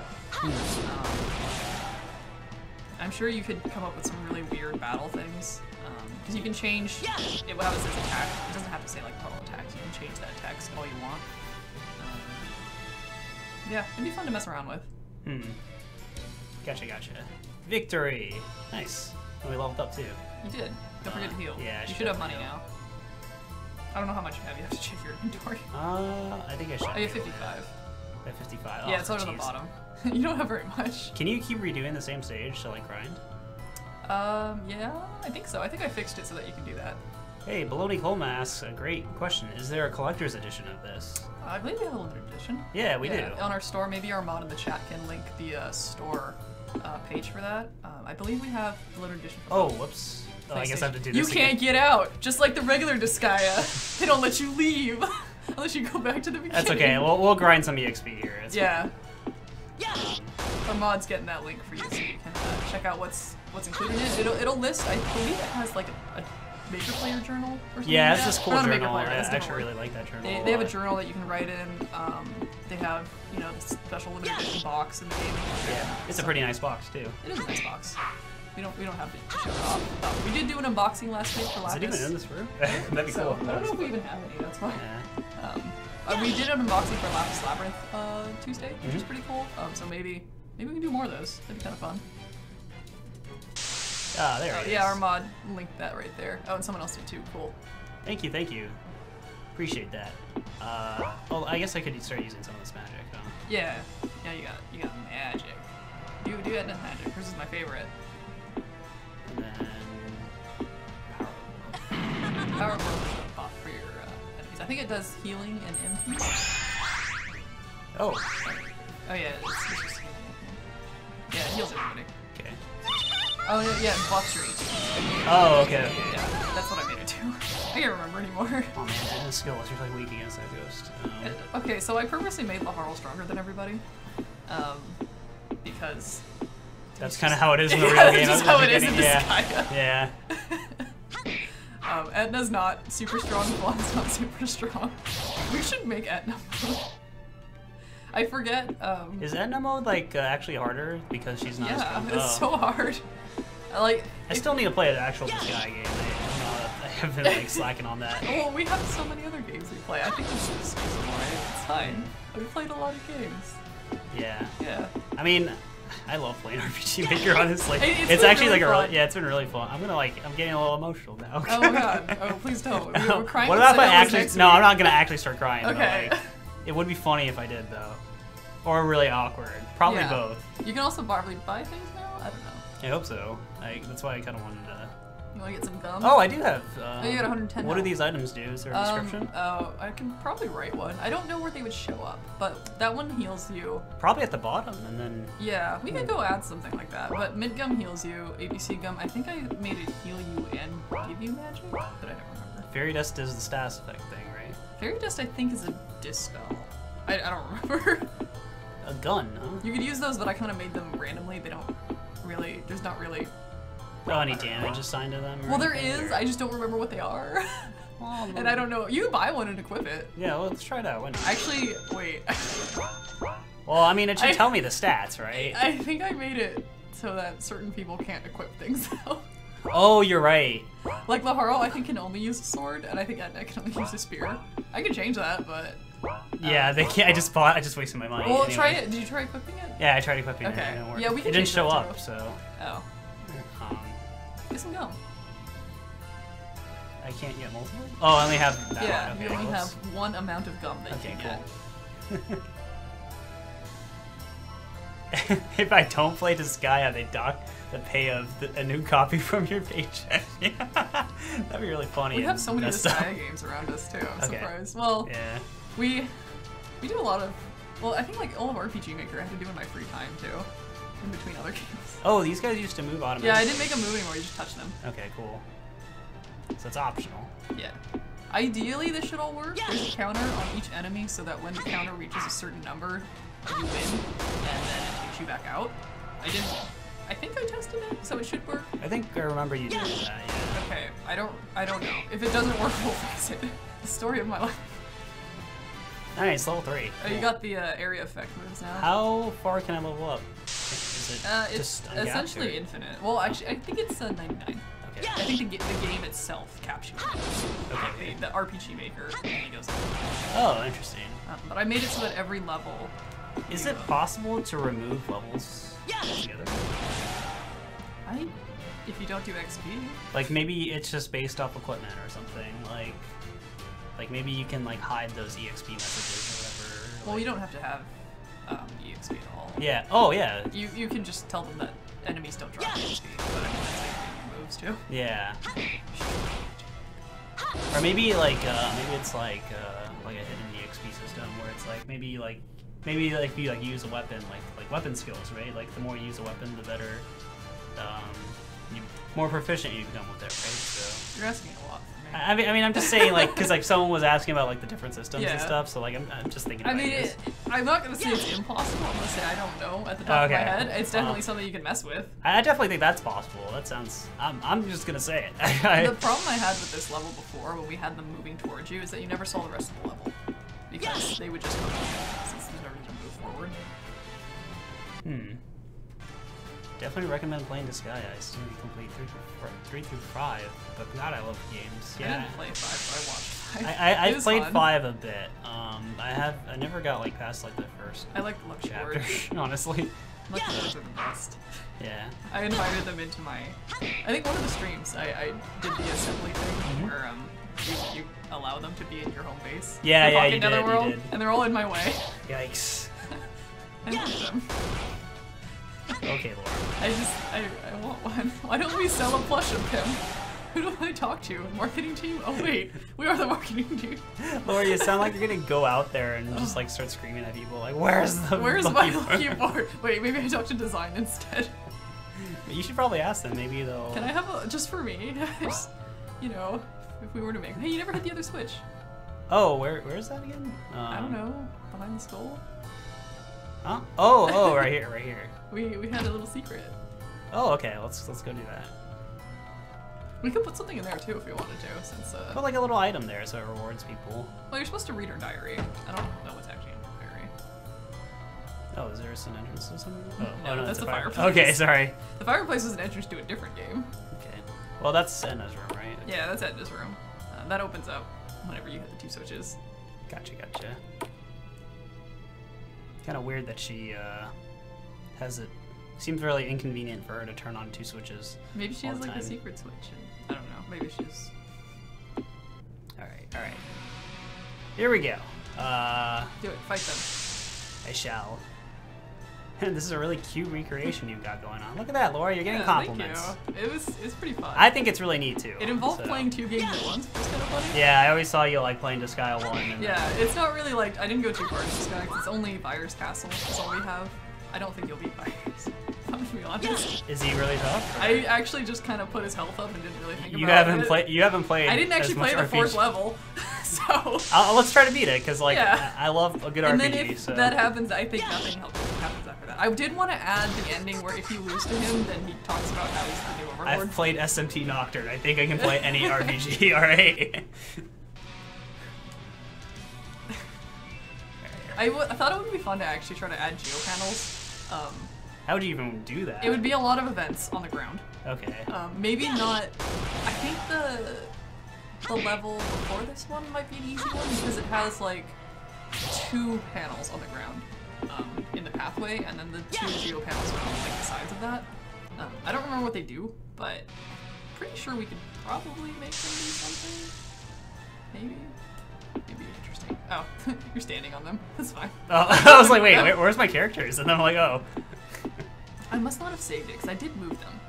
Um, I'm sure you could come up with some really weird battle things. Because you can change it, how it says attack. It doesn't have to say like normal attacks. You can change that text all you want. Um, yeah, it'd be fun to mess around with. Hmm. Gotcha, gotcha. Victory! Nice. And we leveled up too. You did. Don't forget to heal. yeah, I you should should have have money heal. now. I don't know how much you have. You have to check your inventory. Uh, I think I should. Oh, you have fifty-five. I have fifty-five. Yeah, Oh, it's over the jeez. bottom. You don't have very much. Can you keep redoing the same stage to like grind? Um, yeah, I think so. I think I fixed it so that you can do that. Hey, Baloney Colma asks a great question. Is there a collector's edition of this? Uh, I believe we have a limited edition. Yeah, we Yeah, do. On our store, maybe our mod in the chat can link the uh, store uh, page for that. Um, I believe we have the limited edition. For Oh, both whoops. Oh, I guess I have to do You this can't again. get out, just like the regular Disgaea. They don't let you leave unless you go back to the beginning. That's okay. We'll, we'll grind some E X P here. It's Yeah. Our mod's getting that link for you, so you can uh, check out what's what's included in it. It'll it'll list. I believe it has like a, a maker player journal or something. Yeah, like it's that. this cool Or not a maker journal. player, I it's a different actually word. really like that journal. They, a they have a lot. journal that you can write in. Um, they have, you know, the special limited edition box in the game. Yeah, it's a pretty nice box too. It is a nice box. We don't we don't have to show it off. Um, we did do an unboxing last week for Is Lapis. it even in this room? That'd be So, cool. I don't know if we even have any. That's why. Yeah. Um, uh, we did an unboxing for Lapis Labyrinth uh, Tuesday, which is Mhm. pretty cool. Um, so maybe maybe we can do more of those. That'd be kind of fun. Ah, there Oh, it is. yeah, our mod linked that right there. Oh, and someone else did too. Cool. Thank you, thank you. Appreciate that. Uh, well, I guess I could start using some of this magic, huh? Yeah. Yeah, you got you got magic. You do it magic. Hers is my favorite. And then power. Power Glove is a buff for your uh, enemies. I think it does healing and M P. Oh, Oh yeah, it's, it's just healing. Yeah, it heals everybody. okay. Oh yeah, yeah, it buffs your H P. Oh, okay, okay. Yeah, that's what I made it do. I can't remember anymore. Oh man, that is skill. It's really weak against that ghost. Um, Uh, Okay, so I purposely made Laharl stronger than everybody, um, because that's he's kind of just- how it is in the real Yeah, game. that's just at how the it is in beginning, Disgaea. Yeah. Yeah. Um, Etna's not super strong, Blonde's not super strong. We should make Etna mode. I forget, um, Is Etna mode like uh, actually harder because she's not as yeah, strong? it's Oh. so hard. I like, I still need to play an actual Disgaea game. I, uh, I have been like slacking on that. well, we have so many other games we play. I think we should just use them, right? It's fine. We played a lot of games. Yeah. Yeah. I mean, I love playing R P G Maker. Honestly, It- it's it's been actually really like a fun. really, yeah, it's been really fun. I'm gonna like, I'm getting a little emotional now. Oh god. Oh, please don't. We, we're crying. What when about if I Senna was actually? next No, week. I'm not gonna actually start crying. Okay. Though, like, it would be funny if I did though, or really awkward. Probably Yeah. both. You can also probably buy things now? I don't know. I hope so. Like that's why I kind of wanted to. You want to get some gum? Oh, I do have. Uh, Oh, you got one hundred ten What do health. these items do? Is there a Um, description? oh, I can probably write one. I don't know where they would show up, but that one heals you. Probably at the bottom, and then. Yeah, we could go add something like that. But mid gum heals you, A B C gum, I think I made it heal you and give you magic, but I don't remember. Fairy dust is the status effect thing, right? Fairy dust, I think, is a dispel. I, I don't remember. A gun, huh? You could use those, but I kind of made them randomly. They don't really, there's not really. Oh, any damage assigned to them? or Well, there anything, is, or- I just don't remember what they are. Well, And I don't know. You can buy one and equip it. Yeah, well, let's try it out. Why not? Actually, wait. Well, I mean, it should I- tell me the stats, right? I think I made it so that certain people can't equip things though. Oh, you're right. Like Laharl, I think can only use a sword, and I think Etna can only use a spear. I can change that, but Yeah, they can't. I just bought. I just wasted my money. well, anyway. try it. Did you try equiping it? Yeah, I tried equipping Okay. it. It didn't work. Yeah, we can It didn't change show that, up, too. so. Oh, Um, get some gum. I can't get multiple? Oh, I only have that Yeah, one. you Okay, only whoops. have one amount of gum that Okay, you can cool. If I don't play Disgaea, they dock the pay of the, a new copy from your paycheck. That'd be really funny. get. We have and so many messed up. Disgaea games around us too. I'm Okay. surprised. Well, Yeah. we we do a lot of. Well, I think like all of R P G Maker I have to do in my free time too, in between other games. Oh, these guys used to move automatically. Yeah, I didn't make them move anymore. You just touch them. Okay, cool. So it's optional. Yeah. Ideally, this should all work. There's a counter on each enemy so that when the counter reaches a certain number, you win, and then it takes you back out. I didn't. I think I tested it, so it should work. I think I remember you doing that, yeah. Okay, I don't. I don't know. If it doesn't work, we'll fix it. The story of my life. Nice, level three. Oh, you got the uh, area effect moves now. How far can I level up? Is it Uh, it's just uncapped, essentially or- infinite. Well, actually, I think it's uh, ninety-nine. Okay. I think the, ga- the game itself caps you. Okay. The, the R P G Maker only goes up. Oh, interesting. Um, but I made it so that every level. Is you, it uh, possible to remove levels altogether? I, if you don't do X P. Like maybe it's just based off equipment or something. Like, like maybe you can like hide those E X P messages or whatever. Well, like- you don't have to have um, E X P at all. Yeah. Oh yeah. You you can just tell them that enemies don't drop E X P, but I mean that's like moves too. Yeah. Or maybe like uh, maybe it's like uh, like a hidden E X P system where it's like maybe like maybe like if you like use a weapon like like weapon skills, right? Like the more you use a weapon, the better, um, you more proficient you become with it, right? So You're asking a lot from me. I I mean I mean I'm just saying like because like someone was asking about like the different systems and Yeah. stuff, so like I'm, I'm just thinking. I About mean, this. it, I'm not gonna say it's impossible. I'm gonna say I don't know at the top Okay. of my head. It's definitely Well. something you can mess with. I I definitely think that's possible. That sounds. I'm I'm just gonna say it. I- The problem I had with this level before, when we had them moving towards you, is that you never saw the rest of the level because they would just come to you since there's no reason to move forward. Hmm. Definitely recommend playing Disgaea. I still need to complete three through, fr- three through five, but God, I love games. I Yeah. didn't play five, but I watched five. I, I, It I've was played fun. five a bit. Um, I have. I never got like past like the first I like the Luxury chapter. Words. Honestly. Luxury Words are the best. Yeah. I invited them into my. I think one of the streams I, I did the assembly thing Mm-hmm. where um you, you allow them to be in your home base. Yeah, The yeah, Pocket you did, you Netherworld, did. and they're all in my way. Yikes. I love them. Okay, Laura. I just I, I want one. Why don't we sell a plush of him? Who do I talk to? Marketing team? Oh wait, we are the marketing team. Laura, you sound like you're gonna go out there and just like start screaming at people like, "Where's the Where's lucky my lucky board?" board? Wait, maybe I talk to design instead. You should probably ask them. Maybe they'll. Can I have a just for me? Just, you know, if we were to make. Hey, you never hit the other switch. Oh, where where is that again? Um, I don't know. Behind the skull. Huh? Oh, oh, right here, right here. We we had a little secret. Oh, okay. Let's let's go do that. We could put something in there too if we wanted to, since uh. Put like a little item there so it rewards people. Well, you're supposed to read her diary. I don't know what's actually in her diary. Oh, is there an entrance to something? Oh, No, oh, no, that's it's a a fire- fireplace. Okay, sorry. The fireplace is an entrance to a different game. Okay. Well, that's Senna's room, right? Yeah, that's Edna's room. Uh, that opens up whenever you hit the two switches. Gotcha, gotcha. Kind of weird that she uh, has it. Seems really inconvenient for her to turn on two switches. Maybe she all has the like a time. secret switch. And, I don't know. Maybe she's. All right, all right. Here we go. Uh, Do it. Fight them. I shall. And this is a really cute recreation you've got going on. Look at that, Laura. You're getting Yeah, compliments. Thank you. It was. It's pretty fun. I think it's really neat too. It involved so. playing two games at once, which was kind of funny. Yeah, I always saw you like playing Disgaea one. And Yeah, it's not really like I didn't go too far into this guy 'cause it's only Fire's Castle. That's all we have. I don't think you'll beat Fires. I'm to be honest. Is he really tough? or- I actually just kind of put his health up and didn't really think You about haven't it. played. You haven't played. I didn't as actually much play the fourth R P G. level, so. I'll, let's try to beat it, because like Yeah. I I love a good And R P G. then if so. that happens, I think nothing helps happens after that. I did want to add the ending where if you lose to him, then he talks about how he's the new Overlord. I've played S M T Nocturne. I think I can play any R P G. All right. I, w I thought it would be fun to actually try to add geo panels. Um, How would you even do that? it would be a lot of events on the ground. Okay. Um, maybe not. I think the the level before this one might be an easy one because it has like two panels on the ground um, in the pathway, and then the two geo panels are on like the sides of that. Um, I don't remember what they do, but pretty sure we could probably make them do something. Maybe. Maybe interesting. Oh, you're standing on them. That's fine. Oh, I was like, wait, where, where's my characters? And then I'm like, oh. I must not have saved it because I did move them.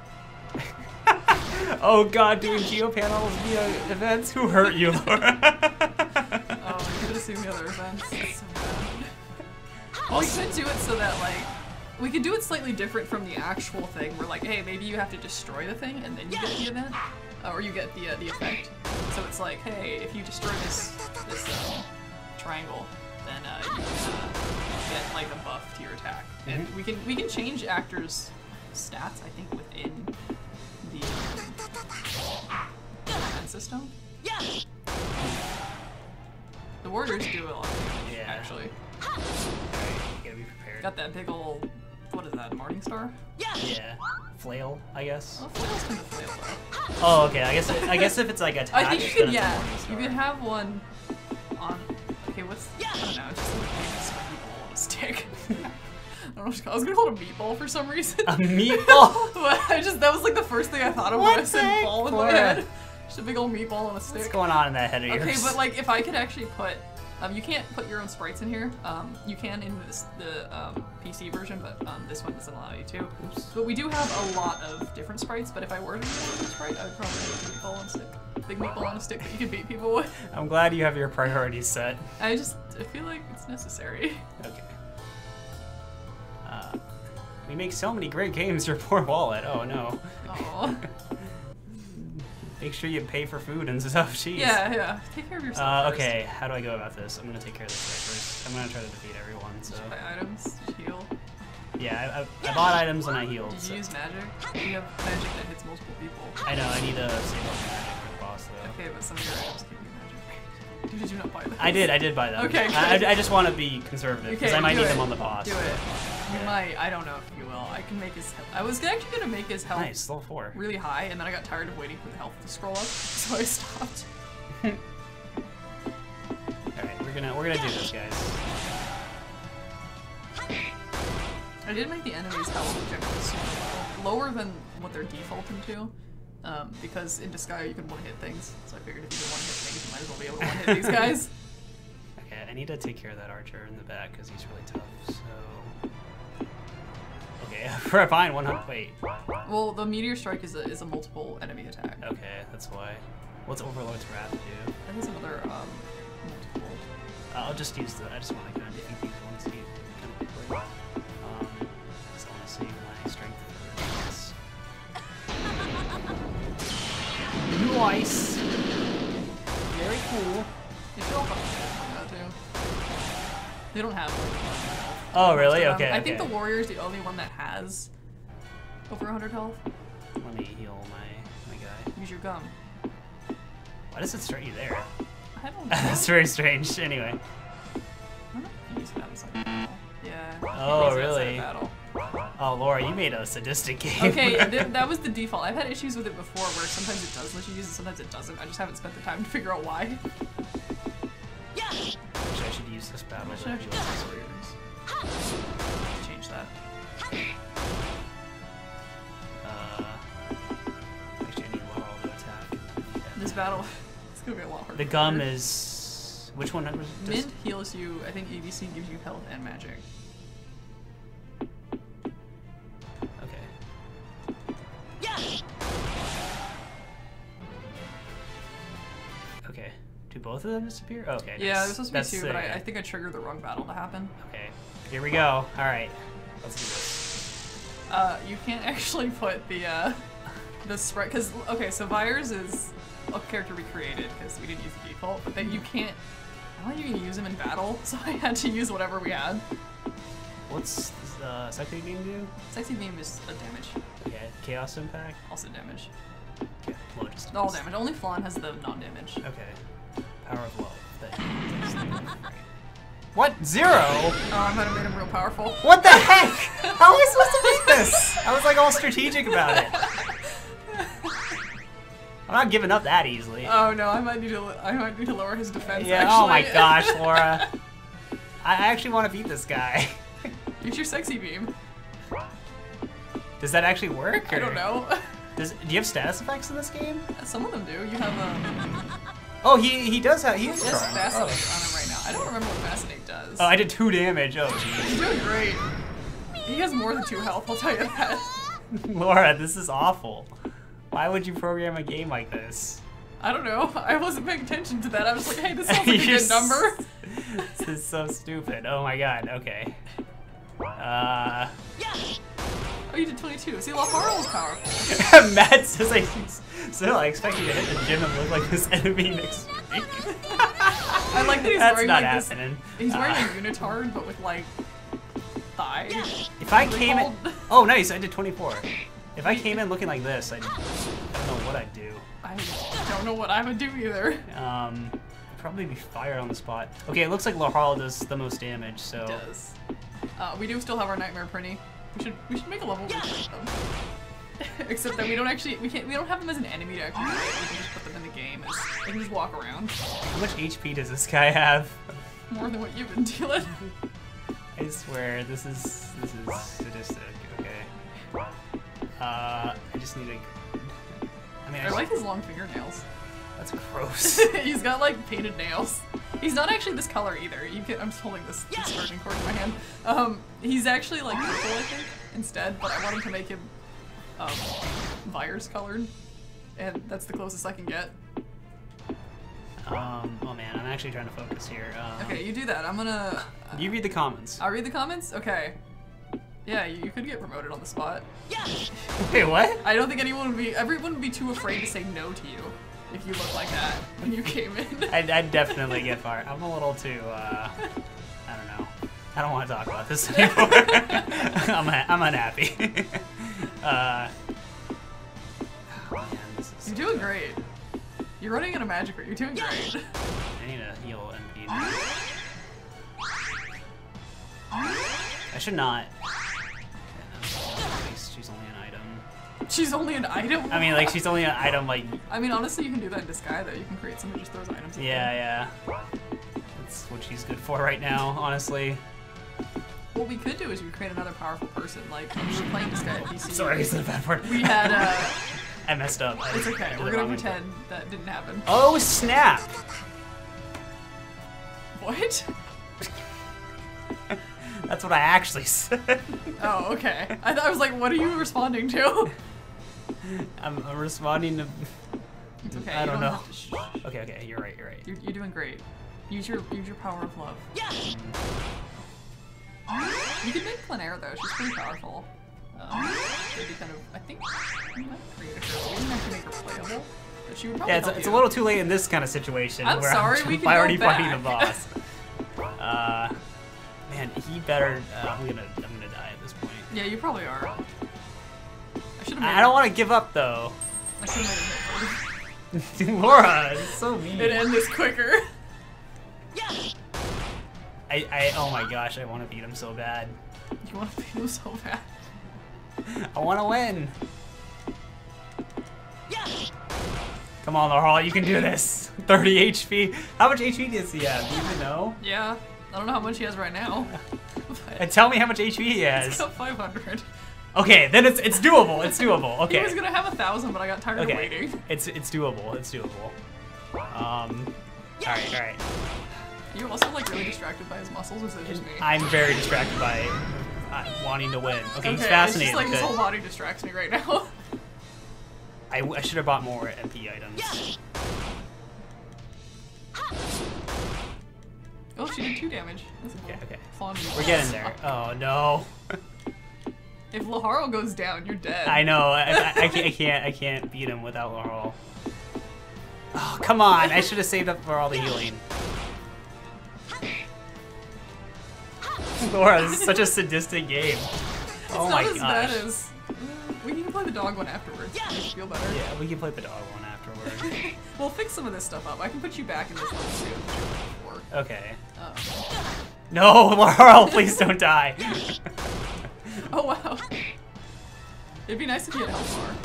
Oh god, doing geopanels via events? Who hurt you, Laura? Oh, I could have seen the other events. That's so bad. Well, we could do it so that, like, we could do it slightly different from the actual thing. Where, like, hey, maybe you have to destroy the thing and then you get the event, uh, or you get the uh, the effect. So it's like, hey, if you destroy this this uh, triangle, then uh, you can uh, get like a buff to your attack. And we can we can change actors' stats, I think, within the um, event system. The warriors do a lot of damage, Yeah. actually. Alright, you gotta be prepared. Got that big old, what is that, Morning Star? Yeah. Flail, I guess. Oh, flails can flail though. Oh, okay. I guess I guess if it's like attached, I think you then could, it's a yeah, Morning you Star. could have one on, okay, what's, I don't know, just like maybe a meatball on a stick. I don't know what to call it. I was gonna call it a meatball for some reason. A meatball? But I just, that was like the first thing I thought of What when I said the ball in my Laura? head. Just a big old meatball on a stick. What's going on in that head of yours? Okay, but like if I could actually put, um, you can't put your own sprites in here. Um, you can in this, the um, P C version, but um, this one doesn't allow you to. Oops. But we do have a lot of different sprites. But if I were to use a sprite, I would probably make a meatball on a stick, big meatball on a stick that you can beat people with. I'm glad you have your priorities set. I just I feel like it's necessary. Okay. Uh, we make so many great games, your poor wallet. Oh no. Oh. Make sure you pay for food and stuff. Jeez. Yeah, yeah. Take care of yourself. Uh, first. okay, how do I go about this? I'm gonna take care of this guy first. I'm gonna try to defeat everyone, so. Did you buy items? Did you heal? Yeah, I, I, I bought items and I healed. Did you So. use magic? You have magic that hits multiple people. I know, I need to save up my magic for the boss, though. Okay, but some of your items give you magic. Did you not buy them? I did, I did buy them. Okay, I, good. I, I just want to be conservative, because Okay, I might do need it. them on the boss. Do it. You Yeah. might. I don't know if you will. I can make his health. I was actually gonna make his health Nice, level four. really high, and then I got tired of waiting for the health to scroll up, so I stopped. Alright, we're gonna, we're gonna do this, guys. I did make the enemies' health generally super low, lower than what they're defaulting to, um, because in Disgaea you can one-hit things. So I figured if you can one-hit things, you might as well be able to one-hit these guys. Okay, I need to take care of that archer in the back, because he's really tough, so... Okay, fine, one hundred, wait. Well, the meteor strike is a is a multiple enemy attack. Okay, that's why. What's Overlord's Wrath do? That is another um multiple. Uh, I'll just use the, I just want to kind of defeat these ones, see kind of quickly. Um, just want to save my strength for this. Nice! Very cool. They should all have that too. They don't have like health. Oh, really? Most of them. Okay, I okay. think the warrior is the only one that has over one hundred health. Let me heal my, my guy. Use your gum. Why does it start you there? I don't know. That's very strange. Anyway. I don't know if you use that inside battle. Yeah. Oh, use it outside really? Battle. Oh, Laura, you made a sadistic game. Okay, th that was the default. I've had issues with it before where sometimes it does let you use it, sometimes it doesn't. I just haven't spent the time to figure out why. Wish I should use this battle. I should but- actually use warriors. Change that. Uh, actually, I need Laurel to attack. This battle, it's gonna be a lot harder. The gum is... Which one? was this? Mint heals you. I think A B C gives you health and magic. Okay. Okay. Do both of them disappear? Oh, okay. Yeah, nice. there's supposed to be That's two, but I, sick. I think I triggered the wrong battle to happen. Okay. Here we go. Alright. Let's do this. Uh, you can't actually put the, uh, the sprite, because, okay, so Vyers is a character we created, because we didn't use the default, but then you can't, I don't think you can use him in battle, so I had to use whatever we had. What's the uh, Sexy Beam do? Sexy Beam is a damage, Okay. Chaos Impact? also damage. Okay. Low distance. All damage, only Flan has the non-damage. Okay. Power of Love. That- What? Zero? Oh, I might have made him real powerful. What the heck? How am I supposed to beat this? I was like all strategic about it. I'm not giving up that easily. Oh no, I might need to, I might need to lower his defense, Yeah, actually. oh my gosh, Laura. I actually want to beat this guy. Use your Sexy Beam. Does that actually work? I or- don't know. Does do you have status effects in this game? Some of them do. You have um. Oh, he he does have he He is has charmed. Fascinate Oh. on him right now. I don't remember what Fascinate does. Oh, I did two damage. Oh, geez. He's doing great. He has more than two health. I'll tell you that. Laura, this is awful. Why would you program a game like this? I don't know. I wasn't paying attention to that. I was like, hey, this sounds like a You're good number. This is so stupid. Oh my god. Okay. Uh. Oh, you did twenty-two. See, Laharo is powerful. Matt says like, still I expect you to hit the gym and look like this enemy next to me. I like that he's That's wearing not like happening. this. He's wearing Uh, a unitard, but with like thighs. If I What's it came in, called? oh nice, I did twenty-four. If I came in looking like this, I, I don't know what I'd do. I don't know what I would do either. Um, I'd probably be fired on the spot. Okay, it looks like Laharl does the most damage, so. It does. Uh, we do still have our Nightmare Prinny. We should we should make a level where we fight them. Except that we don't actually we can't we don't have them as an enemy to actually fight. We can just put them in the game as they can just walk around. How much H P does this guy have? More than what you've been dealing. I swear, this is this is sadistic. Okay. Uh, I just need to. I mean, I, I like his long fingernails. That's gross. He's got like painted nails. He's not actually this color either. You can, I'm just holding this, this charging cord in my hand. Um, he's actually like purple, I think, instead. But I want him to make him um, virus colored, and that's the closest I can get. Um, oh man, I'm actually trying to focus here. Um, Okay, you do that. I'm gonna. Uh, You read the comments. I'll read the comments. Okay. Yeah, you, you could get promoted on the spot. Wait, what? I don't think anyone would be. Everyone would be too afraid to say no to you if you look like that when you came in. I'd, I'd definitely get fired. I'm a little too, uh, I don't know. I don't want to talk about this anymore. I'm, ha I'm unhappy. uh, oh man, this is You're doing great. You're running out of magic, but you're doing great. I need to heal M P now. I should not. At least she's only an item. She's only an item. I mean, like, she's only an item, like, I mean, honestly, you can do that in Disguise, though. You can create someone who just throws items. at yeah, them. yeah. That's what she's good for right now, honestly. What we could do is we create another powerful person, like when you're playing Disguise at P C. Sorry, I said a bad word. We had. Uh, I messed up. I it's okay. did We're the gonna wrong pretend that didn't happen. Oh, snap! What? That's what I actually said. Oh, okay. I thought I was like, what are you responding to? I'm, I'm responding to. It's okay. I you don't know. have to shh. Okay, okay, you're right, you're right. You're, you're doing great. Use your use your power of love. You can make Planair though. She's pretty powerful. Um, it'd be kind of. I think we might create her. We didn't actually make her playable, but she would probably. Yeah, it's, help it's you. a little too late in this kind of situation. I'm where sorry, I'm we can already go fighting the back. boss. uh, man, he better. Uh, I'm gonna, I'm gonna die at this point. Yeah, you probably are. I should have. I, I don't want to give up though. I should have made it. Laura, it's so mean. It end this quicker. I, I, oh my gosh, I want to beat him so bad. You want to beat him so bad. I want to win. Come on, Laura, you can do this. thirty H P. How much H P does he have? Do you even know? Yeah, I don't know how much he has right now. And tell me how much H P he He's has. got five hundred. Okay, then it's it's doable. It's doable. Okay. He was gonna have a thousand, but I got tired Okay. of waiting. It's it's doable. It's doable. Um. All right. All right. You also like really distracted by his muscles, or is it just me? I'm very distracted by uh, wanting to win. Okay, he's okay, fascinated. It's just like his Good. whole body distracts me right now. I, I should have bought more M P items. Oh, she did two damage. That's Okay. Okay. Fawn We're getting there. Oh no. If Laharo goes down, you're dead. I know. I, I, I can't. I can't. I can't beat him without Laurel. Oh come on! I should have saved up for all the healing. Laura, this is such a sadistic game. It's Oh not my as bad gosh. as. We can play the dog one afterwards. Make you feel better. Yeah, we can play the dog one afterward. We'll fix some of this stuff up. I can put you back in this level soon. Before. Okay. Um, No, Laurel, please don't die. oh wow. It'd be nice if you had health bar.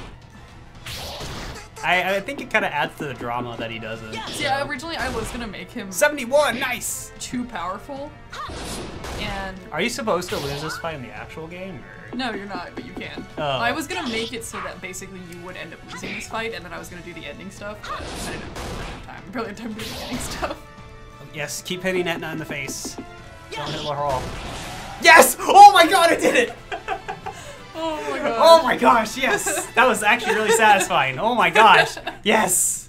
I, I think it kind of adds to the drama that he doesn't. Yeah, originally I was gonna make him seventy-one, nice. too powerful, And Are you supposed to lose this fight in the actual game? Or? no, you're not, but you can. Oh. I was gonna make it so that basically you would end up losing this fight, and then I was gonna do the ending stuff, but I didn't have time. I barely had time to do the ending stuff. Yes, keep hitting Etna in the face. Don't hit Laurel. Yes! Oh my god, I did it! Oh my god. Oh my gosh, yes! That was actually really satisfying. Oh my gosh, yes!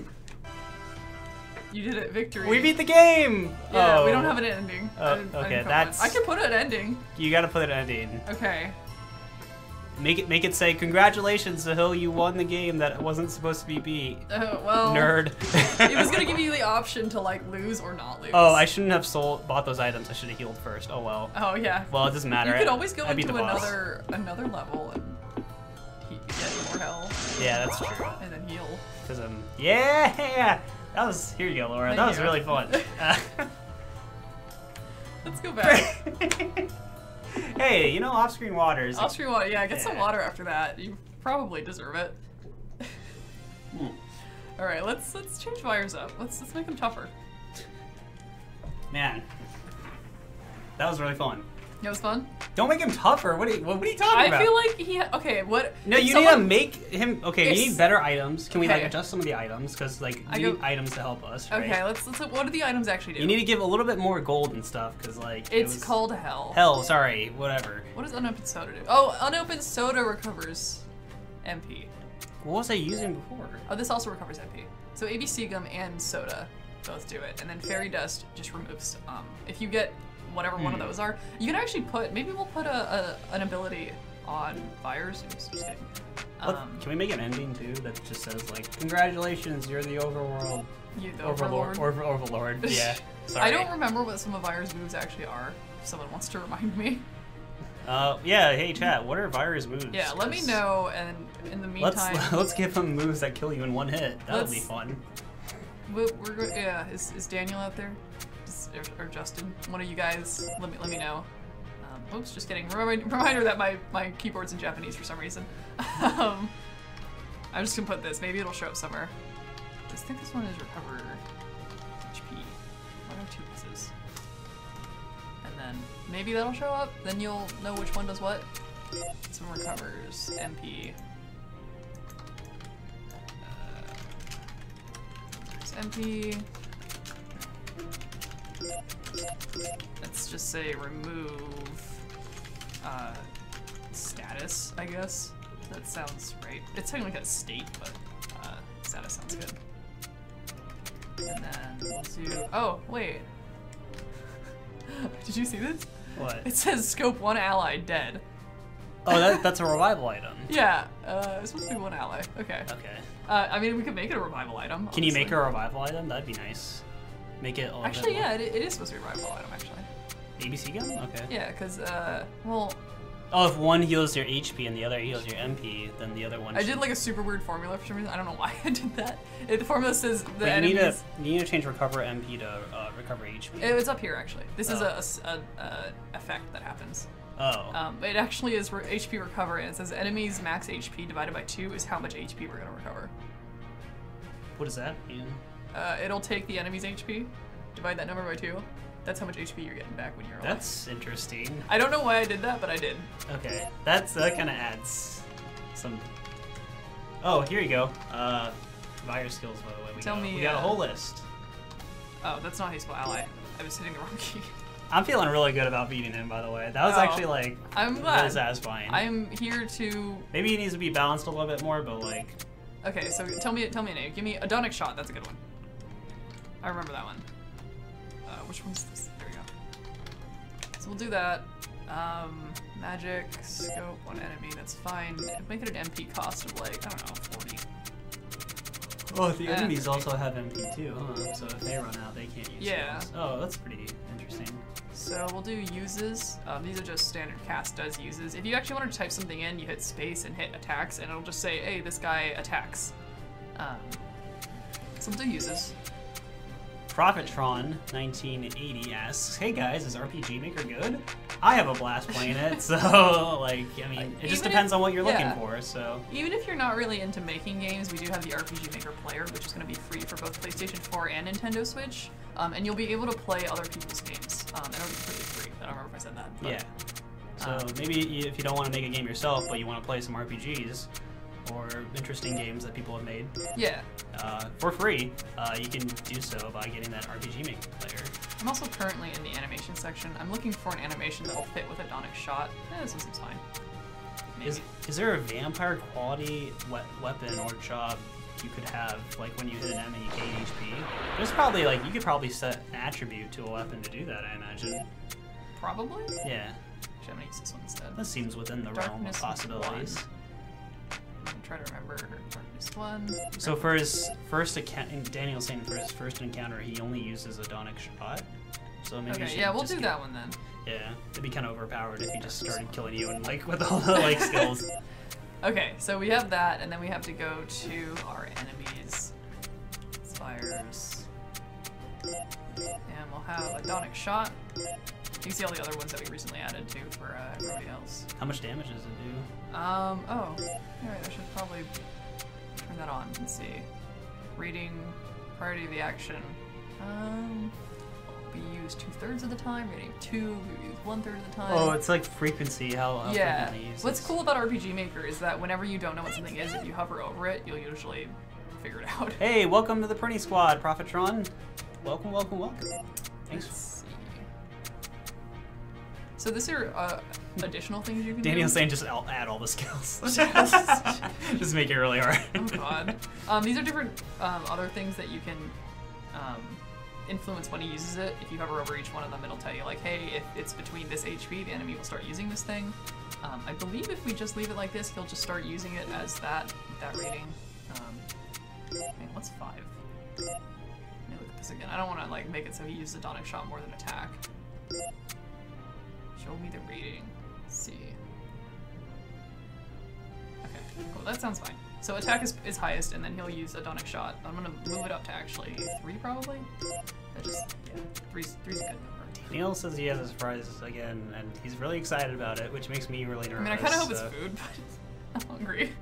You did it, victory. We beat the game! Yeah, oh. we don't have an ending. Oh, I didn't- I okay, didn't put that's- one. I can put an ending. You gotta put an ending. Okay. Make it make it say, congratulations, Sahil, you won the game that wasn't supposed to be beat. Oh, well. Nerd. It was gonna give you the option to like lose or not lose. Oh, I shouldn't have sold bought those items. I should have healed first. Oh well. Oh yeah. Well, it doesn't matter. You could I- always go I beat into the boss. another another level and he, get more health Yeah, that's true. and then heal. Cause um, yeah, that was. Here you go, Laura. Thank that was you. really fun. Uh, Let's go back. hey, you know, off-screen waters. Off-screen water. Yeah, get some Yeah. water after that. You probably deserve it. Hmm. All right, let's let's change fires up. Let's let's make them tougher. Man, that was really fun. That was fun. Don't make him tougher. What are you, what are you talking I about? feel like he. Ha okay, what? no, if you someone- need to make him. Okay, you If- need better items. Can we like Okay. adjust some of the items? Cause like I we go- need items to help us. Right? Okay, let's let's. What do the items actually do? You need to give a little bit more gold and stuff. Cause like it It's was- called hell. hell. Sorry, whatever. What does unopened soda do? Oh, unopened soda recovers M P. What was I using before? Oh, this also recovers M P. So A B C gum and soda both do it, and then fairy dust just removes. Um, if you get whatever one of Hmm. those are, you can actually put. Maybe we'll put a, a an ability on fires. Oops, just kidding. What- Um, Can we make an ending too that just says like, congratulations, you're the overworld you the overlord, overlord. over, overlord. Yeah. Sorry. I don't remember what some of Fire's moves actually are. If someone wants to remind me. Uh, yeah. Hey, chat. What are Virus moves? Yeah, let me 'Cause know, and in the meantime, Let's let's give him moves that kill you in one hit. That'll be Let's- fun. we're, we're go- yeah. Is, is Daniel out there? Is, or, or Justin? One of you guys? Let me let me know. Um, oops, just kidding. Remind, reminder that my my keyboard's in Japanese for some reason. um, I'm just gonna put this. Maybe it'll show up somewhere. I think this one is recover H P. One or two pieces. And then maybe that'll show up. Then you'll know which one does what. This one recovers M P. Uh, there's M P. Let's just say remove uh, status, I guess. That sounds right. It's technically a state, but uh, status sounds good. And then we'll do. Oh, wait. Did you see this? What? It says scope one ally dead. Oh, that, that's a revival item. Yeah, uh, it's supposed to be one ally. Okay. Okay. Uh, I mean, we could make it a revival item. Can you make honestly. a revival item? That'd be nice. Make it a little Actually, bit yeah, it, it is supposed to be a revival item, actually. A B C gun? Okay. Yeah, because, uh, well, Oh, if one heals your H P and the other heals your M P, then the other one. I should- did like a super weird formula for some reason. I don't know why I did that. It, the formula says the But you enemies. need to you need to change recover M P to uh, recover H P. It, it's up here actually. This is Oh. a, a s- a- a effect that happens. oh. Um, it actually is re H P recover, and it says enemies max H P divided by two is how much H P we're gonna recover. What does that mean? Uh, it'll take the enemy's H P, divide that number by two. That's how much H P you're getting back when you're alive. That's interesting. I don't know why I did that, but I did. Okay, that's that kind of adds some. Oh, here you go. Uh, virus skills, by the way. We Tell got, me, we got a uh, whole list. Oh, that's not Hateful Ally. I was hitting the wrong key. I'm feeling really good about beating him, by the way. That was Oh, actually like I'm really glad. satisfying. I'm here to. Maybe he needs to be balanced a little bit more, but like, Okay, so tell me, tell me a name. Give me Adonic Shot. That's a good one. I remember that one. Uh, which one's this? There we go. So we'll do that. Um, magic scope one enemy. That's fine. Make it an M P cost of like I don't know, forty. oh, the Eh. enemies also have M P too, huh? So if they run out, they can't use Yeah. those. Oh, that's pretty interesting. So we'll do uses. Um, these are just standard cast does uses. If you actually want to type something in, you hit space and hit attacks, and it'll just say, hey, this guy attacks. Um, so we'll do uses. Profitron nineteen eighty asks, "Hey guys, is R P G Maker good?" I have a blast playing it, so like I mean, it just Even depends if- on what you're yeah. looking for. So Even if you're not really into making games, we do have the R P G Maker Player, which is going to be free for both PlayStation four and Nintendo Switch, um, and you'll be able to play other people's games, um, and it'll be completely free. I don't remember if I said that. But, yeah. So um, maybe you- if you don't want to make a game yourself, but you want to play some R P Gs or interesting games that people have made Yeah. uh, for free, uh, you can do so by getting that R P G Maker Player. I'm also currently in the animation section. I'm looking for an animation that will fit with a Donic shot. Eh, this one seems fine. Maybe. Is is there a vampire quality we- weapon or job you could have like when you hit an enemy you gain H P? There's probably like you could probably set an attribute to a weapon to do that. I imagine. Probably? Yeah, Actually, I'm gonna use this one instead. that seems within the realm of Darkness possibilities. one. I'm trying to remember Darkness one. So for his first account, Daniel's saying for his first encounter, he only uses a Donic shot. So maybe. you Okay, should yeah, we'll just do get- that one then. Yeah, it'd be kind of overpowered if he just started killing you and like with all the like skills. Okay, so we have that, and then we have to go to our enemies. Spires. And we'll have a Donic shot. You can see all the other ones that we recently added too for uh, everybody else. How much damage does it do? Um, oh. Alright, I should probably turn that on and see. Reading priority of the action. Um, we use two thirds of the time. Reading two, we use one third of the time. Oh, it's like frequency. How, how yeah. frequently he uses. What's cool about R P G Maker is that whenever you don't know what something is, if you hover over it, you'll usually figure it out. Hey, welcome to the Prinny Squad, Prophetron. Welcome, welcome, welcome. Thanks. Let's see. So these are uh, additional things you can Daniel's do. saying just I'll add all the skills. Just make it really hard. Oh god. Um, these are different um, other things that you can um, influence when he uses it. If you hover over each one of them, it'll tell you like, hey, if it's between this H P, the enemy will start using this thing. Um, I believe if we just leave it like this, he'll just start using it as that that rating. Um, man, what's five? Let me look at this again. I don't want to like make it so he uses a Donic shot more than attack. Show me the rating. Let's see. Okay, cool. That sounds fine. So attack is, is highest, and then he'll use a Donic shot. I'm gonna move it up to actually three, probably. That just yeah, three's three's a good number. Daniel says he has a surprise again, and he's really excited about it, which makes me really nervous. I mean, I kind of hope so. it's food, but I'm hungry.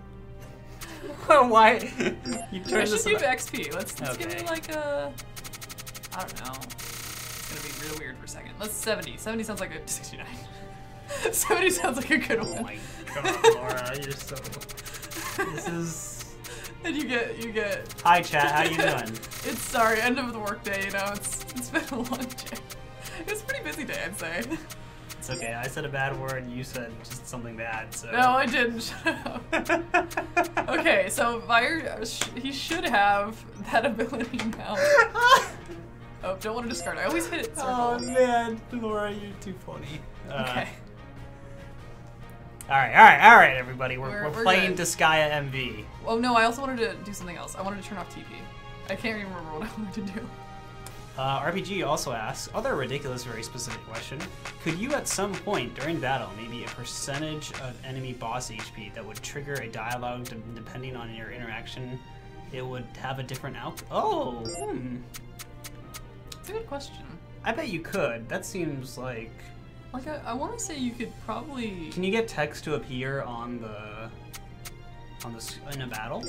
Why? You I turn should this do about- X P. Let's, let's give Okay. me like a. I don't know. It's gonna be real weird for a second. Let's seventy. seventy sounds like a sixty-nine. seventy sounds like a good Oh one. my god, Laura, you're so. This is. And you get you get. Hi, chat. How you doing? It's sorry, end of the workday. You know, it's it's been a long day. It's a pretty busy day, I'd say. It's okay. I said a bad word, and you said just something bad. So. No, I didn't. Shut up. Okay, so Fire, he should have that ability now. Oh, don't want to discard. I always hit it. Circle. Oh man, Laura, you're too funny. Uh, Okay. All right, all right, all right, everybody. We're, We're- we're, we're playing good. Disgaea M V. Oh no, I also wanted to do something else. I wanted to turn off T P. I can't even remember what I wanted to do. Uh, R P G also asks, other ridiculous, very specific question. Could you at some point during battle, maybe a percentage of enemy boss H P that would trigger a dialogue de- depending on your interaction, it would have a different outcome? Oh, hmm. It's a good question. I bet you could. That seems like... Like, I, I want to say you could probably... Can you get text to appear on the... on the... s- in a battle?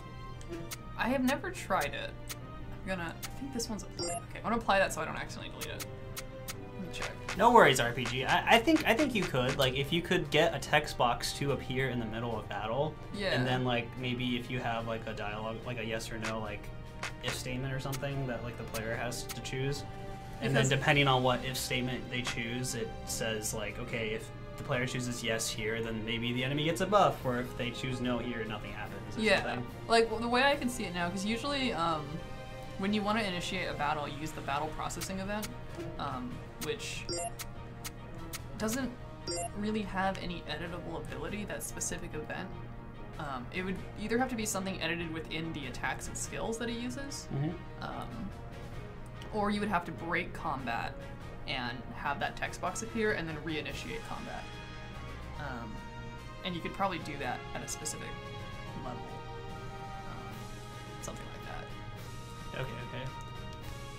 I have never tried it. I'm gonna... I think this one's applied. Okay, I want to apply that so I don't accidentally delete it. Let me check. No worries, R P G. I, I think I think you could. Like, if you could get a text box to appear in the middle of battle, Yeah. and then like maybe if you have like a dialogue, like a yes or no, like if statement or something that like the player has to choose, and Because- then depending on what if statement they choose, it says like, okay, if the player chooses yes here, then maybe the enemy gets a buff, or if they choose no here, nothing happens. Or Yeah, something. like well, the way I can see it now, because usually um, when you want to initiate a battle, you use the battle processing event, um, which doesn't really have any editable ability, that specific event. Um, it would either have to be something edited within the attacks and skills that it uses, Mhm. um, or you would have to break combat and have that text box appear and then reinitiate combat. Um, and you could probably do that at a specific level. Um, something like that. Okay, okay.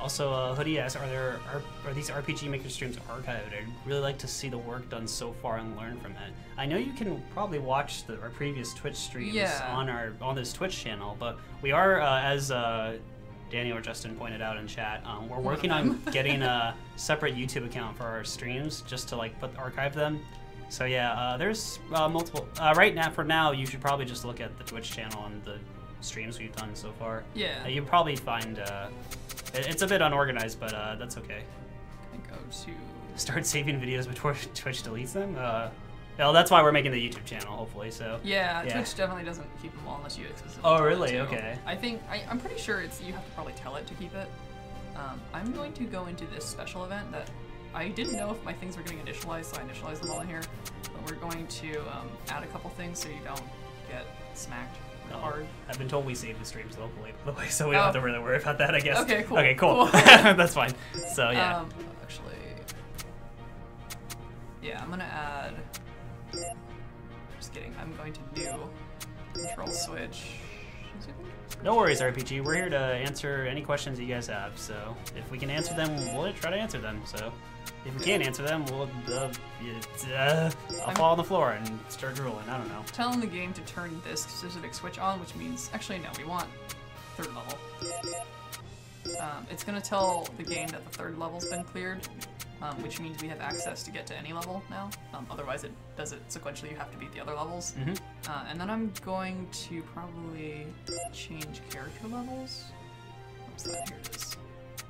Also, uh, Hoodie asks, are there are, are these R P G Maker streams archived? I'd really like to see the work done so far and learn from it. I know you can probably watch the, our previous Twitch streams Yeah. on our on this Twitch channel, but we are, uh, as uh, Danny or Justin pointed out in chat, um, we're working on getting a separate YouTube account for our streams just to like put archive them. So yeah, uh, there's uh, multiple. Uh, right now, for now, you should probably just look at the Twitch channel and the streams we've done so far. Yeah. Uh, you'll probably find. Uh, It's a bit unorganized, but uh, that's okay. Can go to Start saving videos before Twitch deletes them? Uh, well, that's why we're making the YouTube channel, hopefully, so. Yeah, Yeah. Twitch definitely doesn't keep them all unless you explicitly Oh, tell it really? to. Okay. I think, I, I'm pretty sure it's you have to probably tell it to keep it. Um, I'm going to go into this special event that I didn't know if my things were getting initialized, so I initialized them all in here. But we're going to um, add a couple things so you don't get smacked real No. hard. I've been told we save the streams locally, by the way, so we don't Oh. have to really worry about that, I guess. Okay, cool. Okay, cool. Cool. That's fine. So, yeah. Um, actually, yeah, I'm gonna add. Just kidding. I'm going to do control switch. No worries, R P G. We're here to answer any questions you guys have, so if we can answer them, we'll try to answer them, so. If we can't answer them, we'll, uh, uh, I'll I'm- fall on the floor and start drooling, I don't know. Telling the game to turn this specific switch on, which means actually no, we want third level. Um, it's gonna tell the game that the third level's been cleared, um, which means we have access to get to any level now. Um, otherwise, it does it sequentially. You have to beat the other levels. Mm-hmm. Uh, and then I'm going to probably change character levels. What's that? Here it is.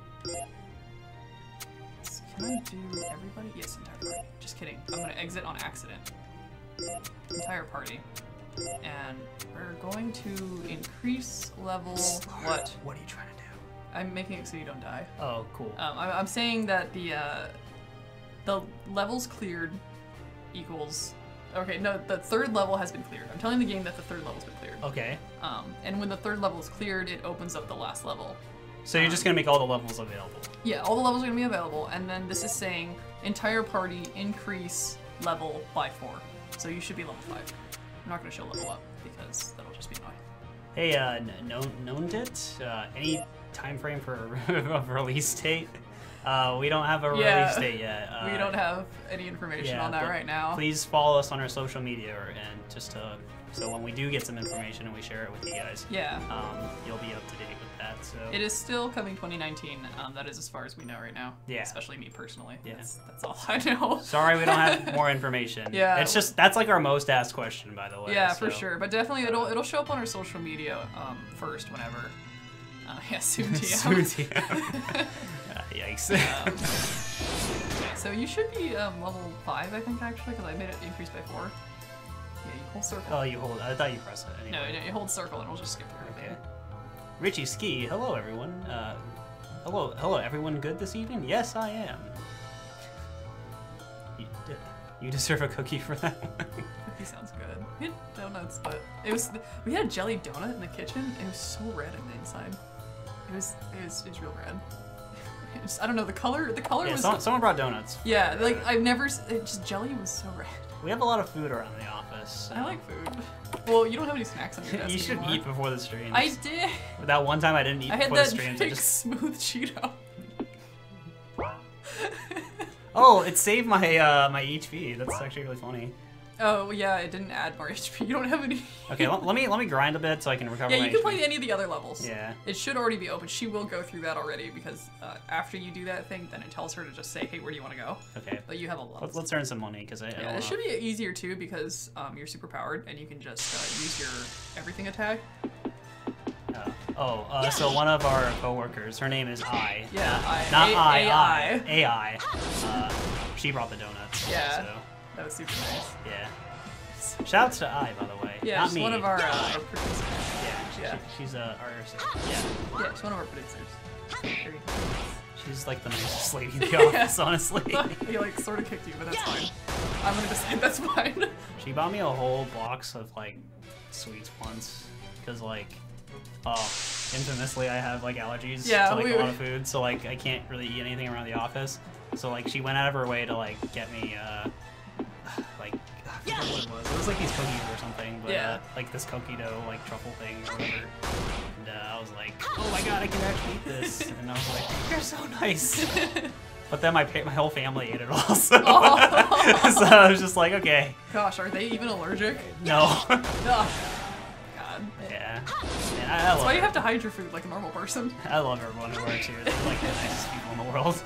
Can I do everybody? Yes, entire party. Just kidding. I'm gonna exit on accident. Entire party. And we're going to increase level. What? What are you trying to do? I'm making it so you don't die. Oh, cool. Um, I, I'm saying that the uh, the levels cleared equals. Okay, no, the third level has been cleared. I'm telling the game that the third level's been cleared. Okay. Um, and when the third level is cleared, it opens up the last level. So you're just gonna make all the levels available. Yeah, all the levels are gonna be available, and then this is saying entire party increase level by four. So you should be level five. I'm not gonna show level up because that'll just be annoying. Hey, uh, known known it. Uh, any time frame for a release date? Uh, we don't have a Yeah. release date yet. Uh, we don't have any information yeah, on that but right now. Please follow us on our social media, or, and just uh, so when we do get some information and we share it with you guys, Yeah. um, you'll be up to date with that. So It is still coming twenty nineteen. Um, that is as far as we know right now. Yeah. Especially me personally. Yeah. That's, that's all I know. sorry we don't have more information. Yeah. It's just that's like our most asked question, by the way. Yeah, for so. sure. But definitely, it'll it'll show up on our social media um, first whenever. Uh, yeah, soon T M. Soon T M. Uh, yikes. Um, okay, so you should be um, level five, I think, actually, because I made it increase by four. Yeah, you hold circle. Oh, you hold. I thought you pressed it. No, Anyway. no, you hold circle and it'll just skip through Okay. everything. Richie Ski, hello everyone. Uh, hello, hello everyone. Good this evening? Yes, I am. You, you deserve a cookie for that. Cookie sounds good. We had donuts, but it was we had a jelly donut in the kitchen. It was so red on the inside. It was it was, it was real red. It just, I don't know the color. The color Yeah, was some, someone brought donuts. yeah. Like I've never. s- It just jelly was so red. We have a lot of food around the office. So. I like food. Well, you don't have any snacks on your desk you should anymore. eat before the stream. I did. That one time I didn't eat I had before that the streams. I big just... smooth Cheeto. Oh, it saved my uh, my H P. That's actually really funny. Oh yeah, it didn't add more H P. You don't have any. Okay, let, let me let me grind a bit so I can recover Yeah, my you can H P. play any of the other levels. Yeah. It should already be open. She will go through that already because uh, after you do that thing, then it tells her to just say, "Hey, where do you want to go?" Okay. But you have a level. Let's, let's earn some money because I, I Yeah, don't it know. should be easier too because um, you're super powered and you can just uh, use your everything attack. Uh, oh, uh, so one of our coworkers, her name is I. Yeah, uh, I- Not A- I, A I. I. A I. Uh, she brought the donuts. Yeah. So, That was super nice. yeah. Shouts to I, by the way. Yeah, Not she's me. one of our, uh, our producers. Yeah, she, Yeah. she- she's uh, our. Yeah. Yeah, she's one of our producers. Very She's like the nicest lady in the office, honestly. He like sort of kicked you, but that's fine. I'm gonna decide that's fine. She bought me a whole box of like sweets once, because like, oh, infamously I have like allergies Yeah, to like we- a lot of food, so like I can't really eat anything around the office. So like she went out of her way to like get me uh, like I forget what it was. It was like these cookies or something, but Yeah. uh, like this cookie dough like truffle thing or whatever. And uh, I was like, oh my god, I can actually eat this. And I was like, you're so nice. But then my pa my whole family ate it also. Oh. So I was just like, okay. Gosh, are they even allergic? No. Oh, God. Yeah. Man, I, I That's love why you her. have to hide your food like a normal person. I love everyone who works here. They're like the nicest people in the world.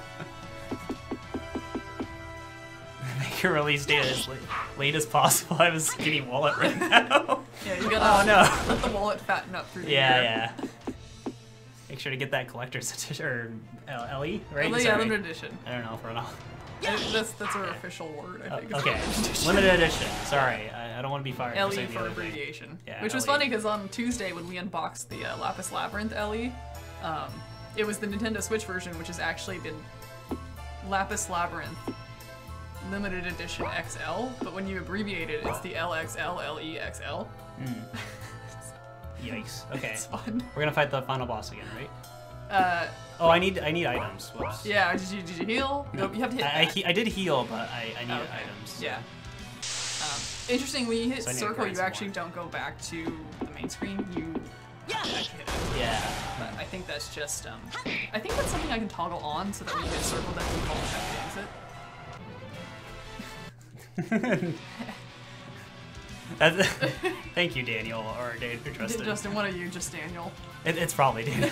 Make your release date as late, late as possible. I have a skinny wallet right now. Yeah, you gotta Oh, no. let the wallet fatten up through the Yeah, year. yeah. Make sure to get that collector's edition, or L E, right? Oh, yeah, Sorry. limited edition. I don't know for now. Uh, That's that's our official word, I Oh, think. is okay, limited edition. limited edition. Sorry, I, I don't want to be fired L for E saying the for other thing. abbreviation. Yeah, Which was L E. funny because on Tuesday when we unboxed the uh, Lapis Labyrinth L E, um, it was the Nintendo Switch version, which has actually been Lapis Labyrinth Limited Edition X L, but when you abbreviate it, it's the L X L L E X L. Mm. Yikes. Okay, It's fun. we're gonna fight the final boss again, right? Uh, Oh, I need I need items. Whoops. yeah, did you, did you heal? No, You have to hit I, I, that. he- I did heal, but I, I need Oh, okay. items. Yeah. Um, interesting, when you hit So I need to circle, grind you some actually more. don't go back to the main screen. You actually hit it. Yeah. But I think that's just, um, I think that's something I can toggle on so that when you hit circle, that default have to exit. That's, thank you, Daniel, or Dave, or Justin. Justin, what are you, just Daniel? It, it's probably Daniel.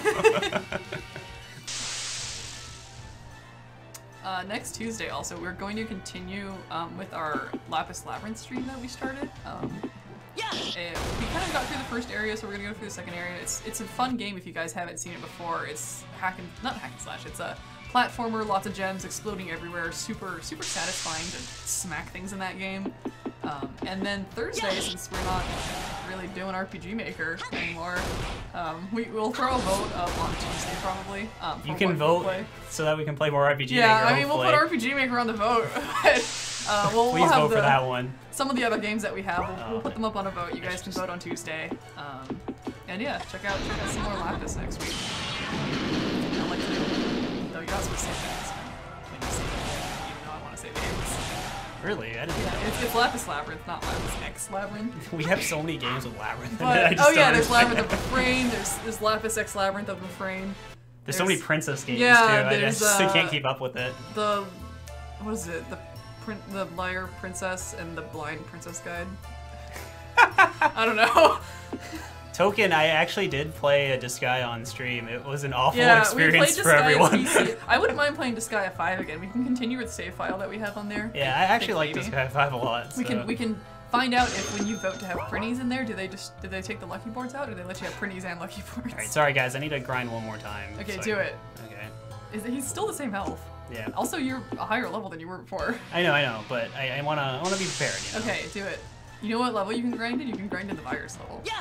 Uh, next Tuesday, also, we're going to continue um, with our Lapis Labyrinth stream that we started. Um, yeah. We kind of got through the first area, so we're gonna go through the second area. It's it's a fun game if you guys haven't seen it before. It's hack and not hack and slash. It's a platformer, lots of gems exploding everywhere. Super super satisfying to smack things in that game. Um, and then Thursday, since we're not really doing R P G Maker anymore, um, we will throw a vote up on Tuesday probably. Um, for You what can we vote play. so that we can play more R P G Yeah, Maker, I mean, we'll put hopefully. R P G Maker on the vote. But, uh, we'll, Please we'll have vote the, for that one. some of the other games that we have. We'll, Oh, we'll put okay. them up on a vote. You guys can vote on Tuesday. Um, and yeah, check out check out some more Lapis next week. I'll let you know. Though you're not supposed to say names when you say them, even though I want to say names. Really? I didn't Yeah, know. it's, it's Lapis Labyrinth, not Lapis X Labyrinth. We have so many games with Labyrinth in it, I But, just oh yeah, don't there's understand. Labyrinth of Refrain. There's there's Lapis X Labyrinth of Refrain. There's so many princess games yeah, too. I there's, just I uh, can't keep up with it. The what is it? The prin the liar princess and the blind princess guide. I don't know. Token, I actually did play a Disgaea on stream. It was an awful Yeah, we experience played for Disgaea everyone. P C. I wouldn't mind playing Disgaea five again. We can continue with the save file that we have on there. Yeah, I actually like Maybe. Disgaea five a lot. We so- can we can find out if when you vote to have printies in there, do they just do they take the lucky boards out, or do they let you have printies and lucky boards? Alright, sorry guys, I need to grind one more time. Okay, so I do can- it. Okay. Is it, he's still the same health. Yeah. Also, you're a higher level than you were before. I know, I know, but I, I wanna I wanna be prepared, you know? Okay, do it. You know what level you can grind in? You can grind in the virus level. Yeah.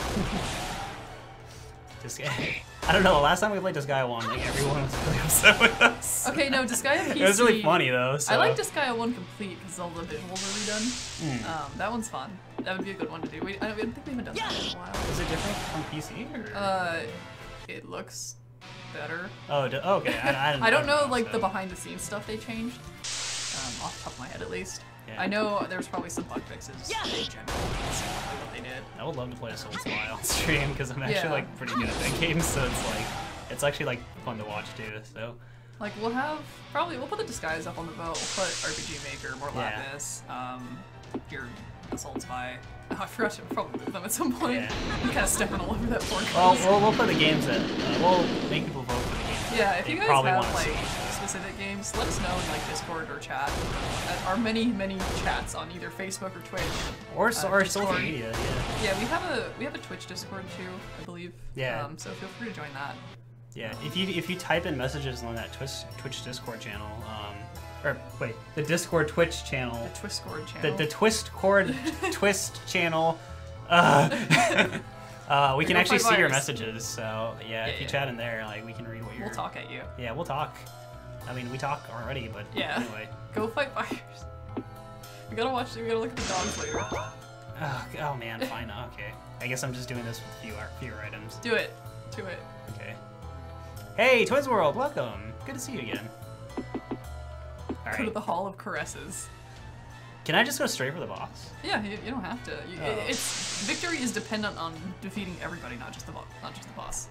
Disgaea. I don't know, the last time we played Disgaea one, like everyone was really upset with us. Okay, no, Disgaea P C. It was really funny though, so. I like Disgaea one complete because all the visuals are redone. Hmm. Um, that one's fun. That would be a good one to do. We, I don't, I don't think we haven't done that in a while. Is it different from P C? Or? Uh, it looks better. oh, d- okay. I, I, I don't know like so. the behind the scenes stuff they changed. Um, off the top of my head at least. Yeah. I know there's probably some bug fixes in general. That's probably what they did. I would love to play a Soulsfly on stream because I'm actually Yeah. like pretty good at that game, so it's like it's actually like fun to watch too. So Like we'll have probably we'll put the disguise up on the vote. We'll put R P G Maker, more Yeah. Lapis, um, your Assault Spy. Oh, I forgot to probably move them at some point. Yeah. I'm kind of stepping all over that poor well, guys. we'll we'll play the games that uh, we'll make people vote for the games. that Yeah, if they you guys probably have wanna like see. specific games, let us know in like Discord or chat. Uh, Our many many chats on either Facebook or Twitch. or so, uh, or Discord. social media. Yeah. Yeah, we have a we have a Twitch Discord too, I believe. Yeah. Um, so feel free to join that. Yeah, if you if you type in messages on that Twitch Twitch Discord channel, um, or wait, the Discord Twitch channel, The Twistcord the channel. the Twist Cord Twist channel, uh, uh, we can Go actually fight see your virus. messages. So yeah, Yeah, if you yeah. chat in there, like we can read what you're. We'll talk at you. Yeah, we'll talk. I mean, we talk already, but Yeah. anyway. Go fight fires. We gotta watch. We gotta look at the dogs later. Oh, g- oh man, fine. Okay. I guess I'm just doing this with fewer fewer items. Do it. Do it. Okay. Hey, Twins World, welcome. Good to see you again. All Go to right. the Hall of Caresses. Can I just go straight for the boss? Yeah, you, you don't have to. You, Oh. it, it's victory is dependent on defeating everybody, not just the bo- not just the boss.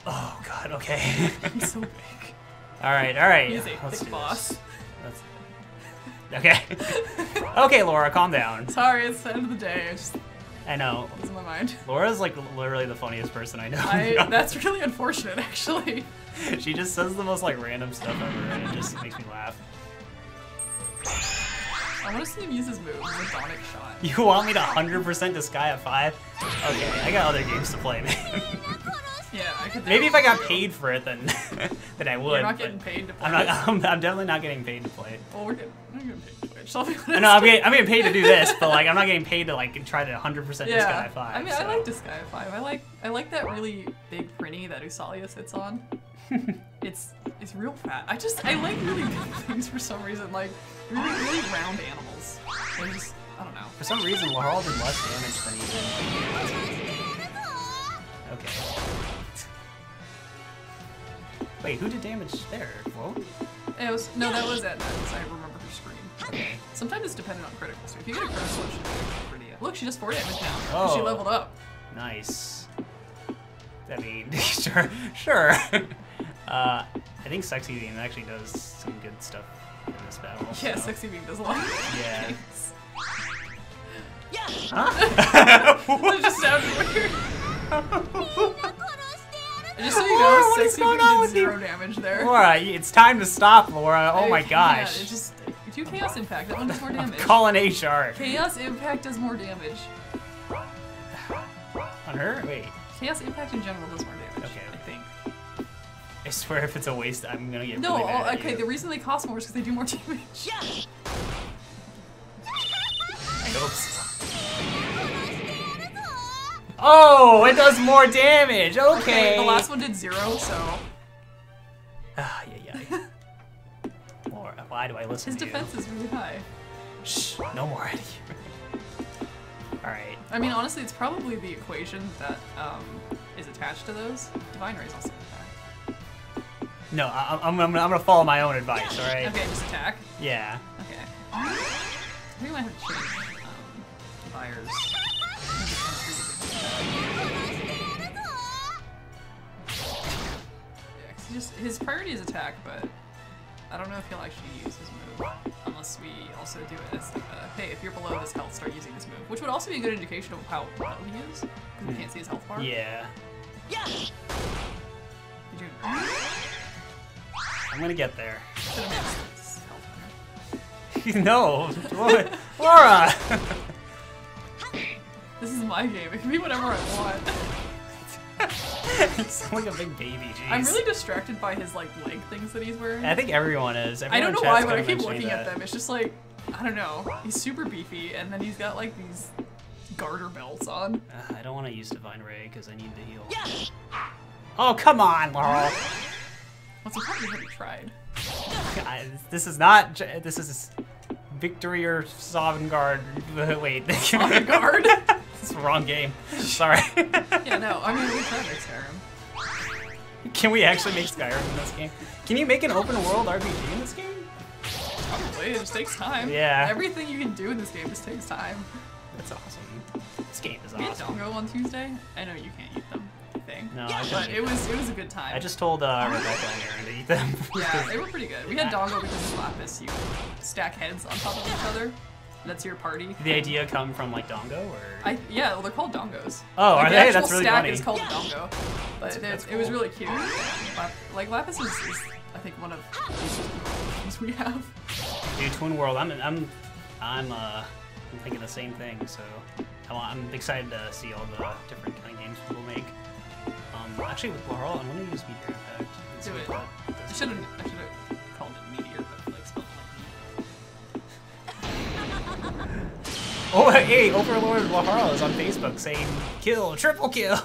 Oh god, okay. He's so big. Alright, alright. He's a Let's thick do boss. this. Let's... Okay. Okay, Laura, calm down. Sorry, it's the end of the day. I just I know. was in my mind. Laura's like literally the funniest person I know. I, that's really unfortunate, actually. She just says the most like random stuff ever, and it just makes me laugh. I want to see him use his move, the Donic shot. You want me to one hundred percent to Sky at five? Okay, I got other games to play, man. Yeah, I could. Maybe if I got paid for it, then then I would. You're not but getting paid to play. I'm not. this. I'm, I'm definitely not getting paid to play it. Well, we're getting, we're getting paid to Twitch. So I'll be honest. No, I'm getting, I'm getting paid to do this, but like I'm not getting paid to like try to one hundred percent to Yeah, Sky five. I mean, so. I like Disgaea five. I like, I like that really big prinny that Usalia sits on. it's, it's real fat. I just, I like really big things for some reason. Like really, really round animals. They just, I don't know. For some reason, Laurel did less damage than you did. Okay. Wait, who did damage there? Whoa. It was no, that was at Nets. I remember her scream. Okay. Sometimes it's dependent on critical. So if you get a critical, it should be pretty. Look, she does four damage now. Oh. She leveled up. Nice. I mean, sure, sure. uh, I think Sexy Beam actually does some good stuff in this battle. Yeah, so. Sexy Beam does a lot. Yeah. Thanks. Huh? That just sounded weird. Just so you Laura, know, what is Sexy going Beam on did with zero you? damage there. Laura, it's time to stop, Laura. Oh my Yeah, gosh. it just do Chaos Impact. That one does more damage. Calling H R. Chaos Impact does more damage. On her? Wait. Chaos Impact in general does more damage. Okay. I think. I swear if it's a waste, I'm gonna get No, really mad oh, at okay. you. The reason they cost more is because they do more damage. Oops. Oh, it does more damage. Okay. Okay, the last one did zero, so Ah, yeah, yeah. Laura, why do I listen his to defense is really high. you? Shh, no more out of here. All right. I mean, honestly, it's probably the equation that um, is attached to those. Divine Ray's also attack. No, I, I'm, I'm, I'm gonna follow my own advice. All right. Okay, just attack. Yeah. Okay. I think I might have to change um, Fire's. Yeah, 'cause he just his priority is attack, but I don't know if he'll actually use his move unless we also do it as like a, hey, if you're below this health, start using this move, which would also be a good indication of how low he is, because we can't see his health bar. Yeah. You're doing great. I'm gonna get there. Should've made his health bar. No, Laura. Laura. This is my game. It can be whatever I want. It's like a big baby. Jeez. I'm really distracted by his like leg things that he's wearing. I think everyone is. I Everyone don't know in why, chat's but I gonna keep mention looking at that. them. It's just like, I don't know. He's super beefy, and then he's got like these garter belts on. Uh, I don't want to use Divine Ray because I need to heal. Oh, come on, Laurel. What's the problem? Have you tried? I, this is not. This is Victory or Sovngarde. Wait. Sovngarde? It's the wrong game. Sorry. Yeah, no. I mean, we tried Skyrim. Can we actually make Skyrim in this game? Can you make an open world R P G in this game? Probably. It just takes time. Yeah. Everything you can do in this game just takes time. That's awesome. This game is We had awesome. Dongo on Tuesday. I know you can't eat them. Thing. No, I But couldn't it eat was it was a good time. I just told uh, Rebecca and Aaron to eat them. Yeah, they were pretty good. We had Dongo because of Lapis. You stack heads on top of each other. That's your party. Did the idea come from like Dongo or? I yeah, well they're called Dongos. Oh, like, are the they? actual That's really stack funny. is called a Dongo, but it, that's it was cool. really cute. Lap, like Lapis is, is, I think, one of the games we have. Dude, Twin World. I'm I'm I'm uh I'm thinking the same thing. So I want, I'm excited to see all the different kind of games we'll make. Um, actually with Laurel, I'm gonna use Meteor Impact. and see Do it. what that I does. should have I should have called it Meteor, but like spelled like meat. Oh, hey, Overlord Laurel is on Facebook saying kill, triple kill.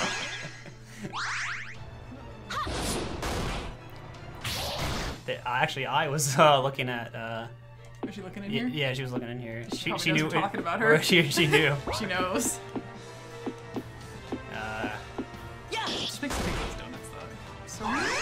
The- Actually, I was uh, looking at. Uh, Was she looking in y- here? yeah, she was looking in here. She, probably she knows knew. we're talking about or her. She, she knew. She knows. Uh, She just makes me think of those donuts though. So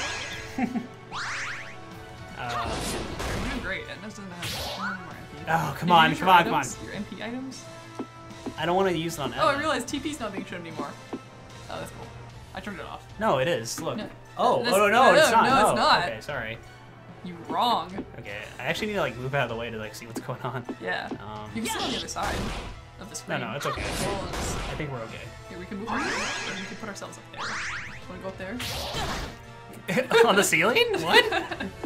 uh, you're doing great. Edna's doesn't have any more M P. Oh, come Did you on, use come your on, come items? Your M P items? I don't want to use it on. Oh, I Edna. realized T P's not being shown anymore. Oh, that's cool. I turned it off. No, it is. Look. No. Oh, This- oh no, no, no, it's no, not. no, it's Oh, not. Okay, sorry. You wrong. Okay, I actually need to like move out of the way to like see what's going on. Yeah. Um, You can sit on the other side of the no, screen. no, it's okay. Well, it's- I think we're okay. Here, we can move ourselves. Or we can put ourselves up there. Wanna go up there? On the ceiling? What? Okay.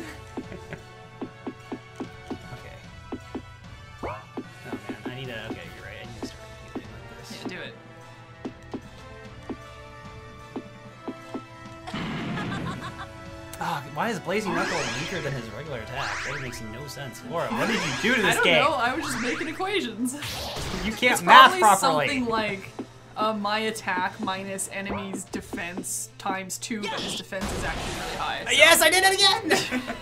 Oh man, I need to. Okay, you're right. I need to start doing like this. Yeah, do it. Ah, why is Blazing Knuckle weaker than his regular attack? That makes no sense. Laura, what did you do to I this don't game? know. I was just making equations. You can't It's math probably properly. something like uh, my attack minus enemy's defense times two, but his defense is actually really high. so- Yes, I did it again!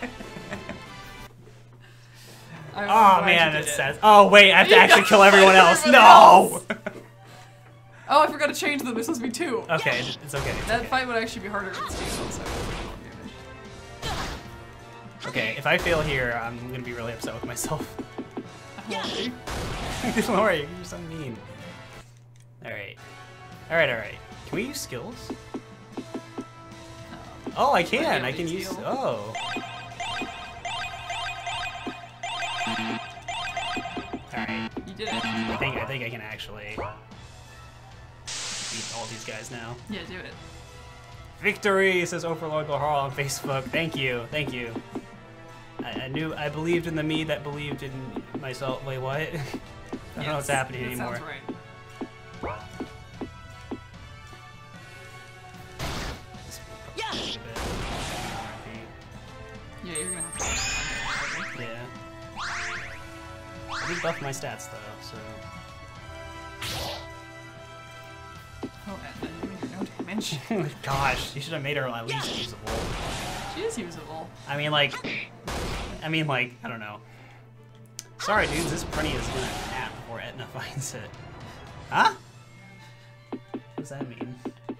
I'm Oh glad man, you did that's it. sad. Oh wait, I have to You actually gotta kill everyone kill else. everyone No! else. Oh, I forgot to change them. This supposed to be two. Okay, it's okay. It's That okay. fight would actually be harder with Steel, so. Okay, if I fail here, I'm gonna be really upset with myself. I won't be. Laura, you're so mean. Alright. Alright, alright. Can we use skills? Oh, I can. can't I can use use. skill. Oh. Alright. You did it. I think I think I can actually beat all these guys now. Yeah, do it. Victory, says Overlord Lahar on Facebook. Thank you, thank you. I, I knew, I believed in the me that believed in myself. Wait, what? I don't know what's Yes, happening that anymore. Sounds right. Yeah. Yeah, you're gonna have to. Yeah. I did buff my stats though, so. Oh, and then you're no damage. Gosh, you should have made her at least usable. She is usable. I mean, like, I mean, like, I don't know. Sorry, dudes, this Prinny is gonna nap before Etna finds it. Huh? What does that mean?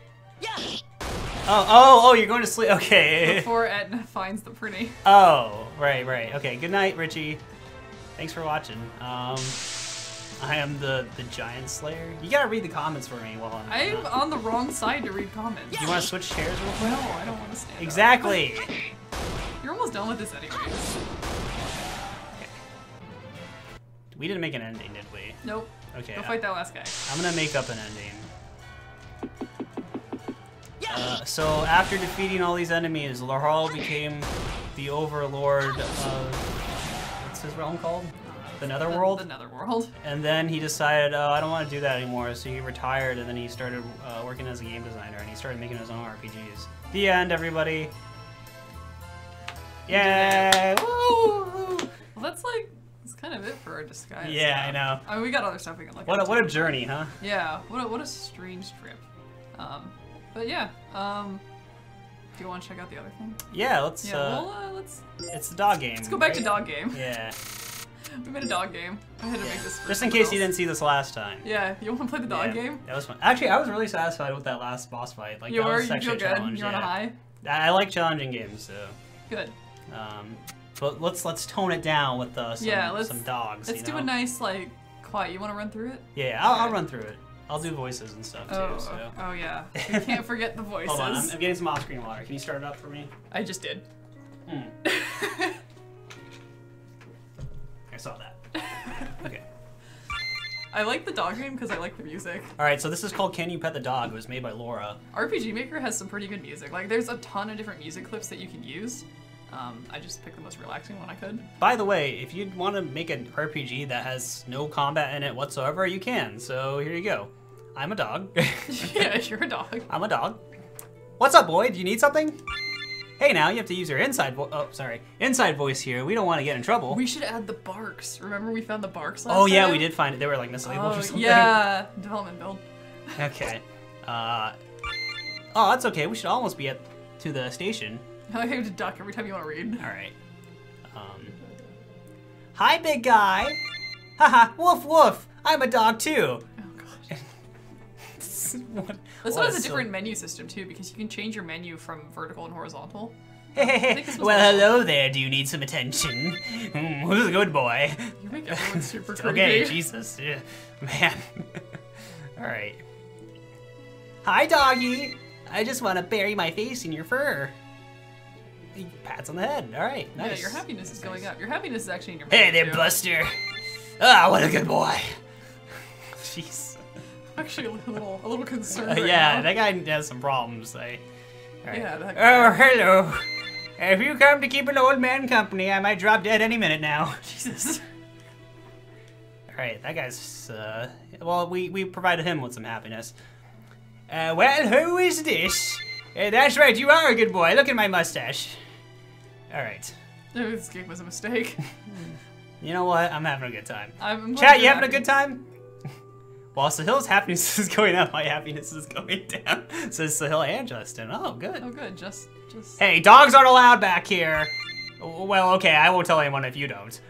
Oh, oh, oh, you're going to sleep. Okay. Before Etna finds the pretty. Oh, right, right. Okay, good night, Richie. Thanks for watching. Um, I am the, the Giant Slayer. You gotta read the comments for me while I'm... I'm uh, on the wrong side to read comments. You wanna switch chairs real quick? No, I don't want to stand up. Exactly! You're almost done with this anyways. Okay. We didn't make an ending, did we? Nope. Okay. Go fight that last guy. I'm gonna make up an ending. Uh, so after defeating all these enemies, Lahar became the overlord of... What's his realm called? The Netherworld? The, the Netherworld. And then he decided, oh, I don't want to do that anymore, so he retired, and then he started uh, working as a game designer, and he started making his own R P Gs. The end, everybody. Yay! Woo! Well, that's like, that's kind of it for our disguise. Yeah, stuff. I know. I mean, we got other stuff we can look What a, at. what a too. journey, huh? Yeah, what a, what a strange trip. Um, but yeah, um, do you want to check out the other thing? Yeah, let's, Yeah, uh, well, uh, let's, it's the dog game. let's go back right? to dog game. Yeah. We made a dog game. I had to make this for Just in someone case you else. didn't see this last time. Yeah, you want to play the dog Yeah, game? That was fun. Actually, I was really satisfied with that last boss fight. Like, You that were? was You actually feel a good? challenge. You're on a yeah. high? I, I like challenging games, so. Good. Um, but let's let's tone it down with uh, some, Yeah, let's- some dogs. Let's you do know? a nice, like, quiet. You want to run through it? Yeah, I'll, I'll Okay. run through it. I'll do voices and stuff too. Oh, So. oh yeah. We can't forget the voices. Hold on, I'm, I'm getting some off-screen water. Can you start it up for me? I just did. Hmm. I saw that. Okay. I like the dog game because I like the music. All right, so this is called Can You Pet the Dog? It was made by Laura. R P G Maker has some pretty good music. Like, there's a ton of different music clips that you can use. Um, I just picked the most relaxing one I could. By the way, if you want to make an R P G that has no combat in it whatsoever, you can. So here you go. I'm a dog. Yeah, you're a dog. I'm a dog. What's up, boy? Do you need something? Hey, now you have to use your inside vo- oh, sorry, inside voice here. We don't want to get in trouble. We should add the barks. Remember we found the barks last oh yeah, time? we did find it. They were like mislabeled Oh, or something. yeah. Development build. Okay. Uh. Oh, that's okay. We should almost be at to the station. I like how you have to duck every time you want to read. All right. Um. Hi, big guy. Haha. Woof woof. I'm a dog too. Oh gosh. what, This what one has a a sil- different menu system too, because you can change your menu from vertical and horizontal. Hey, hey, I hey. think this was Well, also- hello there. Do you need some attention? Hmm, who's a good boy? You make everyone super creepy. Okay, Jesus, yeah. Man. All right. Hi, doggy. I just want to bury my face in your fur. He pats on the head. All right, nice. Yeah, your happiness is That's going nice. up. Your happiness is actually in your Hey brain, there, too. Buster. Ah, what a good boy. Jeez. I'm actually a little, a little concerned. Uh, right yeah, now. that guy has some problems. I, all right. Yeah, that Oh, guy. hello. If you come to keep an old man company, I might drop dead any minute now. Jesus. All right, that guy's. Uh, well, we we provided him with some happiness. Uh, well, who is this? Uh, that's right, you are a good boy. Look at my mustache. All right. This game was a mistake. You know what? I'm having a good time. I'm glad Chat, you're you having a happy. good time? While Sahil's happiness is going up, my happiness is going down. Says Sahil and Justin. Oh, good. Oh, good. Just, just. Hey, dogs aren't allowed back here. Well, okay, I won't tell anyone if you don't.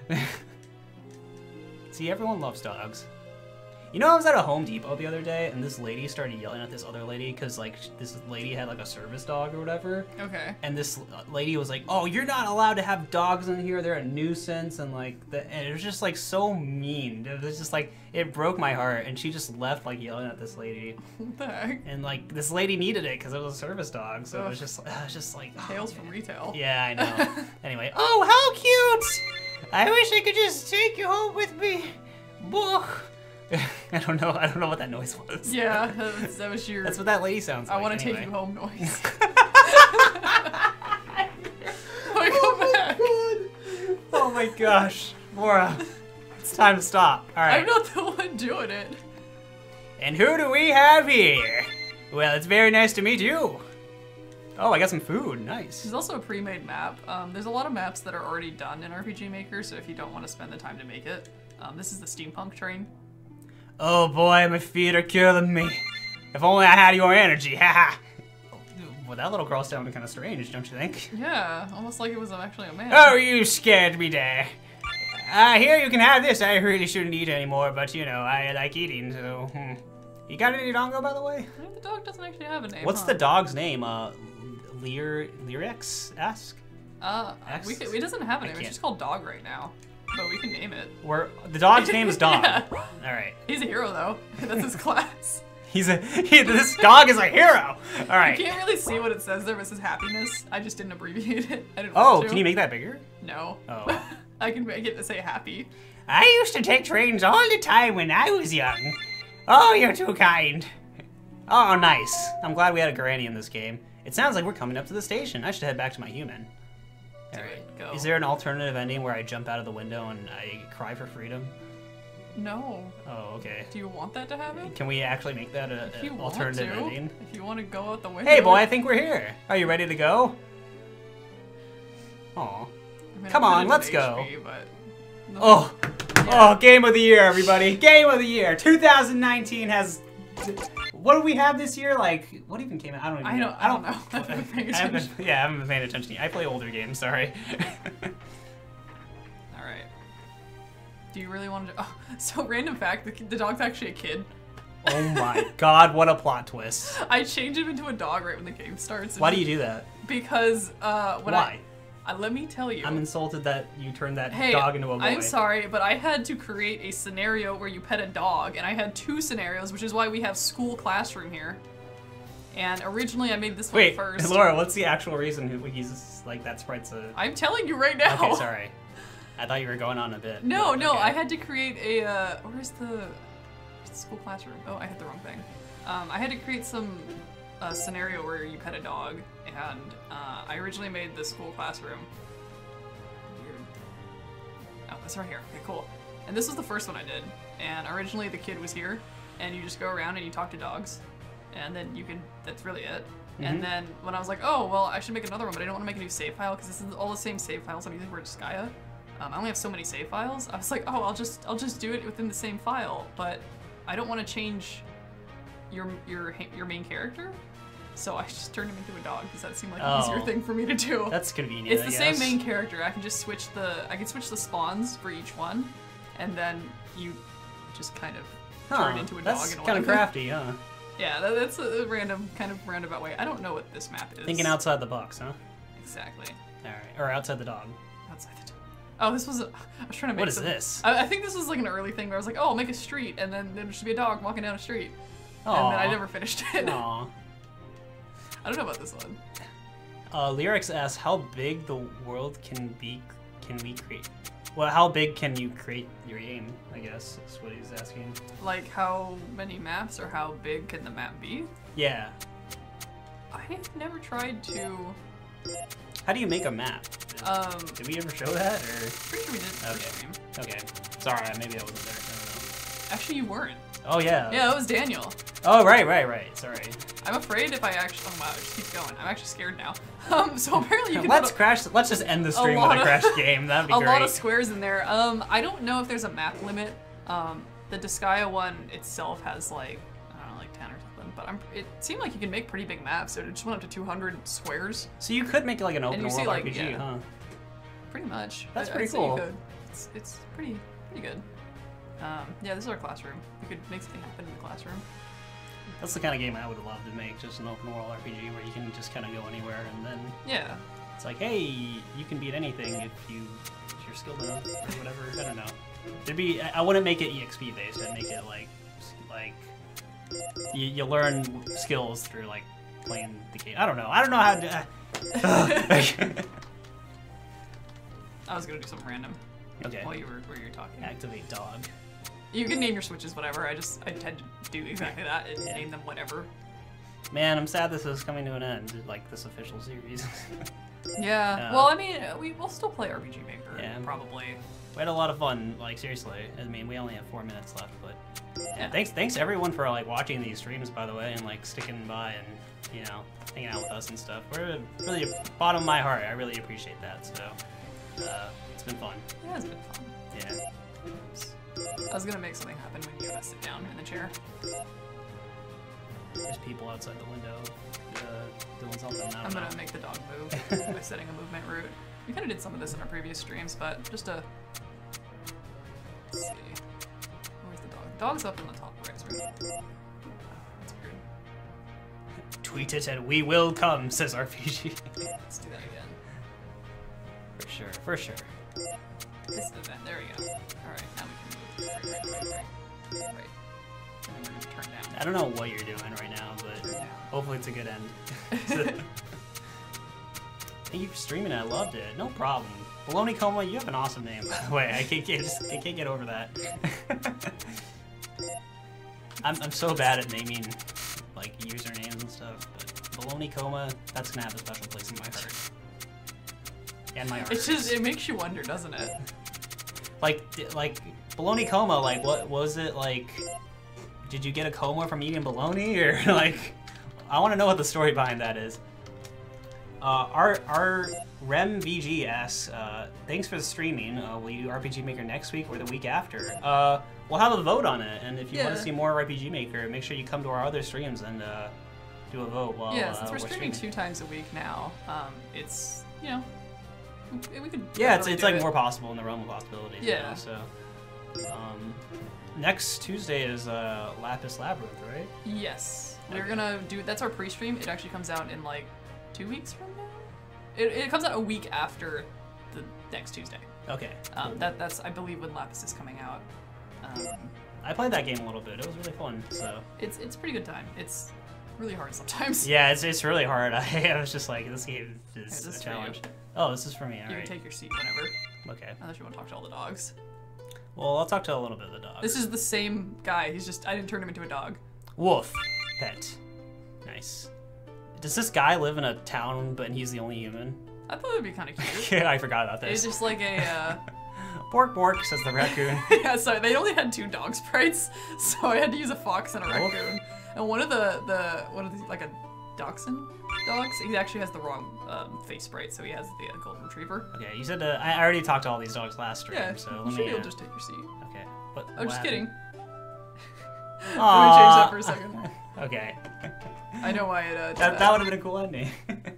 See, everyone loves dogs. You know, I was at a Home Depot the other day, and this lady started yelling at this other lady because, like, this lady had, like, a service dog or whatever. Okay. And this lady was like, "Oh, you're not allowed to have dogs in here. They're a nuisance." And like, the, and it was just like so mean. It was just like it broke my heart. And she just left like yelling at this lady. What the heck? And like this lady needed it because it was a service dog. So it was Ugh. just, it was just like oh, Tales man. from retail. Yeah, I know. Anyway, oh, how cute! I wish I could just take you home with me. Book. I don't know. I don't know what that noise was. Yeah, that was, that was your. That's what that lady sounds like. I want to anyway. take you home noise. Wait, come back. Oh my gosh, Laura, it's time to stop. All right. I'm not the one doing it. And who do we have here? Well, it's very nice to meet you. Oh, I got some food. Nice. There's also a pre-made map. Um, there's a lot of maps that are already done in R P G Maker, so if you don't want to spend the time to make it, um, this is the steampunk train. Oh boy, my feet are killing me. If only I had your energy, haha. Well, that little girl sounded kind of strange, don't you think? Yeah, almost like it was actually a man. Oh, you scared me there. Uh, here you can have this. I really shouldn't eat anymore, but you know, I like eating, so. Hmm. You got any dongo, by the way? I think the dog doesn't actually have a name. What's huh? the dog's name? Uh, Lear, Lyrex? Ask? Uh, we X? can, it doesn't have a I name. It's can't- just called Dog right now, but we can name it. Where the dog's name is Dog. Yeah. All right. He's a hero though. That's his class. He's a he, this dog is a hero. All right. You can't really see what it says there, but it says happiness. I just didn't abbreviate it. I didn't Oh, want to. can you make that bigger? No. Oh. I can make it to say happy. I used to take trains all the time when I was young. Oh, you're too kind. Oh, nice. I'm glad we had a granny in this game. It sounds like we're coming up to the station. I should head back to my human. Do it. Go. Is there an alternative ending where I jump out of the window and I cry for freedom? No. Oh, okay. Do you want that to happen? Can we actually make that a, If you an want alternative to. ending? If you want to go out the window. Hey, boy, I think we're here. Are you ready to go? Aw. I mean, come I'm on, gonna let's do go. H P, but no. Oh, Yeah. oh, game of the year, everybody. Game of the year. two thousand nineteen has. What do we have this year? Like, what even came out? I don't even I know. don't- I don't know. I haven't been paying I haven't been- attention. yeah, I haven't been paying attention. I play older games, sorry. All right. Do you really want to? Oh, so random fact: the, the dog's actually a kid. Oh my god, what a plot twist. I changed him into a dog right when the game starts. Why do you do that? Because uh, when Why? I, uh, let me tell you. I'm insulted that you turned that Hey, dog into a boy. I'm sorry, but I had to create a scenario where you pet a dog, and I had two scenarios, which is why we have school classroom here. And originally I made this one Wait, first. Laura, what's the actual reason who- he's like that sprite's a... I'm telling you right now. Okay, sorry. I thought you were going on a bit. No, but no, okay. I had to create a, uh, where's the, where's the school classroom? Oh, I hit the wrong thing. Um, I had to create some uh, scenario where you pet a dog, and uh, I originally made the school classroom. Weird. Oh, that's right here. Okay, cool. And this was the first one I did. And originally the kid was here, and you just go around and you talk to dogs, and then you can, that's really it. Mhm. And then when I was like, oh, well, I should make another one, but I don't want to make a new save file because this is all the same save files I'm using for Disgaea. Um, I only have so many save files. I was like, oh, I'll just I'll just do it within the same file, but I don't want to change your your your main character, so I just turned him into a dog because that seemed like an easier Oh. thing for me to do. That's convenient, It's I the same guess. main character. I can just switch the I can switch the spawns for each one, and then you just kind of Huh, turn into a dog. that's in one kind of them. crafty, huh? Yeah, that, that's a random kind of roundabout way. I don't know what this map is. Thinking outside the box, huh? Exactly. All right, or outside the dog. Outside the door. Oh, this was. A, I was trying to make. What is some- this? I, I think this was like an early thing where I was like, oh, I'll make a street, and then there should be a dog walking down a street, and then I Aw. never finished it. Aw. I don't know about this one. Uh, Lyrics asks, how big the world can be, can we create? Well, how big can you create your game, I guess, is what he's asking. Like, how many maps or how big can the map be? Yeah. I've never tried to... How do you make a map? Um, Did we ever show that, or? Pretty sure we did Okay. first stream. Okay. Sorry, maybe I wasn't there. I don't know. Actually, you weren't. Oh, yeah. Yeah, it was Daniel. Oh, right, right, right. Sorry. I'm afraid if I actually... Oh, wow, it just keeps going. I'm actually scared now. Um, so apparently you can Let's put a, crash. Let's just end the stream with lot a of- crash game. That'd be a great. lot of squares in there. Um, I don't know if there's a map limit. Um, the Disgaea one itself has like, I don't know, like ten or something. But I'm, it seemed like you can make pretty big maps. So it just went up to two hundred squares. So you could make like an open you see, world like, R P G, yeah. huh? Pretty much. That's I- pretty I'd say cool. You could. It's, it's pretty, pretty good. Um, yeah, this is our classroom. We could make something happen in the classroom. That's the kind of game I would love to make, just an open world R P G where you can just kind of go anywhere, and then Yeah. it's like, hey, you can beat anything if you if you're skilled enough or whatever. I don't know. There'd be I I wouldn't make it E X P based. I'd make it like like you, you learn skills through like playing the game. I don't know. I don't know how to. Uh, I was gonna do something random okay. while you were where you were talking. Activate dog. You can name your switches whatever. I just I tend to do exactly that and Yeah. name them whatever. Man, I'm sad this is coming to an end, like this official series. Yeah. Uh, well, I mean, we will still play R P G Maker. Yeah. Probably. We had a lot of fun, like seriously. I mean, we only have four minutes left, but yeah, Yeah. thanks, thanks everyone for like watching these streams, by the way, and like sticking by and you know hanging out with us and stuff. We're really bottom of my heart. I really appreciate that. So uh, it's been fun. Yeah, it's been fun. Yeah. I was gonna make something happen when you uh, sit down in the chair. There's people outside the window uh, doing something. I don't I'm gonna know. make the dog move by setting a movement route. We kind of did some of this in our previous streams, but just to let's see. Where's the dog? Dog's up in the top right. Sorry. Oh, that's weird. Tweet it and we will come, says R P G. Let's do that again. For sure, for sure. This event. There we go. All right, now we can move. Right, right, right, right. Right. And then we're gonna turn down. I don't know what you're doing right now, but Turn down. hopefully it's a good end. Thank you for streaming it. I loved it. No problem. Baloney Coma, you have an awesome name, by the way. I can't get, just, I can't get over that. I'm, I'm so bad at naming like usernames and stuff, but Baloney Coma, that's gonna have a special place in my heart. And my heart. It's just it makes you wonder, doesn't it? Like, d- like Baloney Coma, like what was it like? Did you get a coma from eating bologna, or like? I want to know what the story behind that is. Uh, our our Rem V G asks, uh, thanks for the streaming. Uh, will you do R P G Maker next week or the week after? Uh, we'll have a vote on it, and if you want Yeah. to see more R P G Maker, make sure you come to our other streams and uh, do a vote while yeah, uh, since we're we're streaming two times a week now, um, it's you know, we, we could. Yeah, it's definitely it's do like it. more possible in the realm of possibilities. You Yeah. know, so. Um, next Tuesday is uh, Lapis Labyrinth, right? Yes, we're Okay. gonna do. That's our pre-stream. It actually comes out in like two weeks from now. It, it comes out a week after the next Tuesday. Okay. Um, cool. that that's I believe when Lapis is coming out. Um, I played that game a little bit. It was really fun. So. it's it's a pretty good time. It's really hard sometimes. Yeah, it's, it's really hard. I, I was just like, this game Here, is this a is for you. challenge. Oh, this is for me. You All can right. take your seat whenever, Okay. unless you want to talk to all the dogs. Well, I'll talk to a little bit of the dog. This is the same guy. He's just I didn't turn him into a dog. Wolf. Pet. Nice. Does this guy live in a town, but he's the only human? I thought it'd be kind of cute. Yeah, I forgot about It's this. just like a. Uh, Bork, bork, says the raccoon. yeah, sorry, they only had two dog sprites, so I had to use a fox and a Oh. raccoon. And one of the the what are these like a dachshund dogs? He actually has the wrong um, face sprite, so he has the uh, golden retriever. Okay, you said uh, I I already talked to all these dogs last stream, Yeah, so you let should me. be able uh, to just take your seat. Okay. What, Oh, what just happened? kidding. Let me Aw. change that for a second. Okay. I know why it uh, did That, that would have been a cool ending.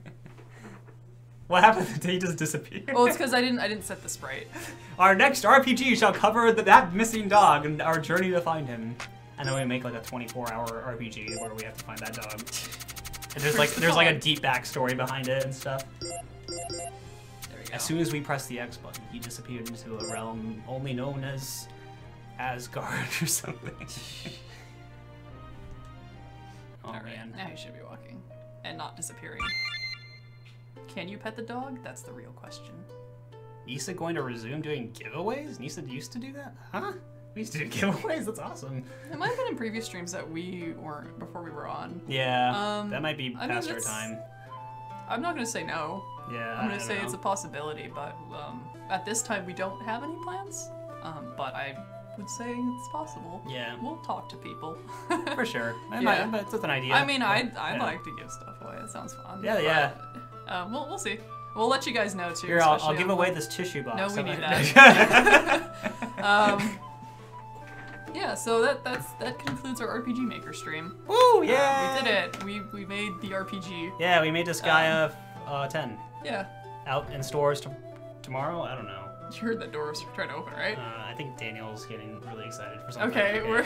What happened? Did he just disappear? Well, it's because I didn't I didn't set the sprite. Our next R P G shall cover the, that missing dog and our journey to find him. And then we make like a twenty-four hour R P G where we have to find that dog. And there's like Where's the there's like a dog? deep backstory behind it and stuff. There we go. As soon as we press the X button, he disappeared into a realm only known as Asgard or something. Oh All right, man. now you should be walking. and not disappearing. Can you pet the dog? That's the real question. Nisa going to resume doing giveaways? Nisa used to do that? Huh? We used to do giveaways? That's awesome. It might have been in previous streams that we weren't before we were on. Yeah, Um, that might be I mean, past our that's- time. I'm not gonna say no. Yeah, I'm I gonna don't say know. it's a possibility, but um, at this time we don't have any plans. Um, but I would say it's possible. Yeah. We'll talk to people. For sure. I Yeah. might, but it's an idea. I mean, but, I'd, I'd yeah. like to give stuff away. It sounds fun. Yeah, yeah. But, uh, we'll, we'll see. We'll let you guys know too. Here, I'll, I'll especially give on- away this tissue box. No, we I'm need like- that. um, yeah, so that that's that concludes our R P G Maker stream. Woo! Uh, Yeah! we did it. We we made the R P G. Yeah, we made Disgaea Um, uh, ten. Yeah. Out in stores t- tomorrow? I don't know. You heard that door was trying to open, right? Uh, I think Daniel's getting really excited for something. Okay, we're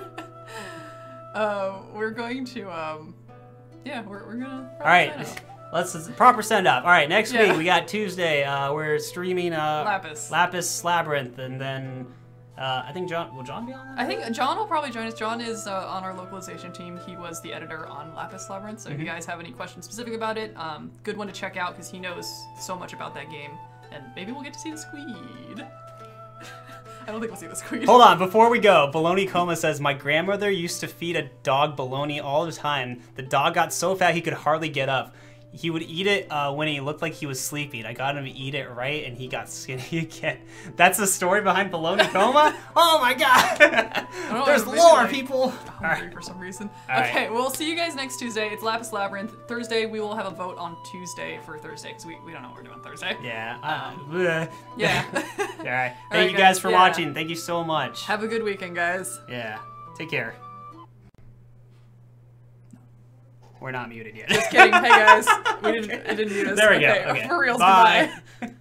uh, we're going to um, yeah, we're we're gonna. All right, sign off. let's proper send up. All right, next Yeah. week we got Tuesday. Uh, we're streaming uh, Lapis. Lapis Labyrinth, and then uh, I think John will John be on that? I think John will probably join us. John is uh, on our localization team. He was the editor on Lapis Labyrinth. So if you guys have any questions specific about it, um, good one to check out because he knows so much about that game. And maybe we'll get to see the squid. I don't think we'll see the squid. Hold on, before we go, Baloney Coma says, my grandmother used to feed a dog bologna all the time. The dog got so fat he could hardly get up. He would eat it uh, when he looked like he was sleeping. I got him to eat it right, and he got skinny again. That's the story behind Baloney Coma? Oh my god! know, There's maybe lore, like- people! Hungry for some reason. All right. Okay, we'll see you guys next Tuesday. It's Lapis Labyrinth. Thursday, we will have a vote on Tuesday for Thursday because we, we don't know what we're doing Thursday. Yeah. Uh, bleh. Yeah. All right. Thank right, you guys guys, for yeah. watching. Thank you so much. Have a good weekend, guys. Yeah. Take care. We're not muted yet. Just kidding. Hey, guys. We didn't, it didn't mute us. There we go. Okay, Okay. for reals, Bye. goodbye.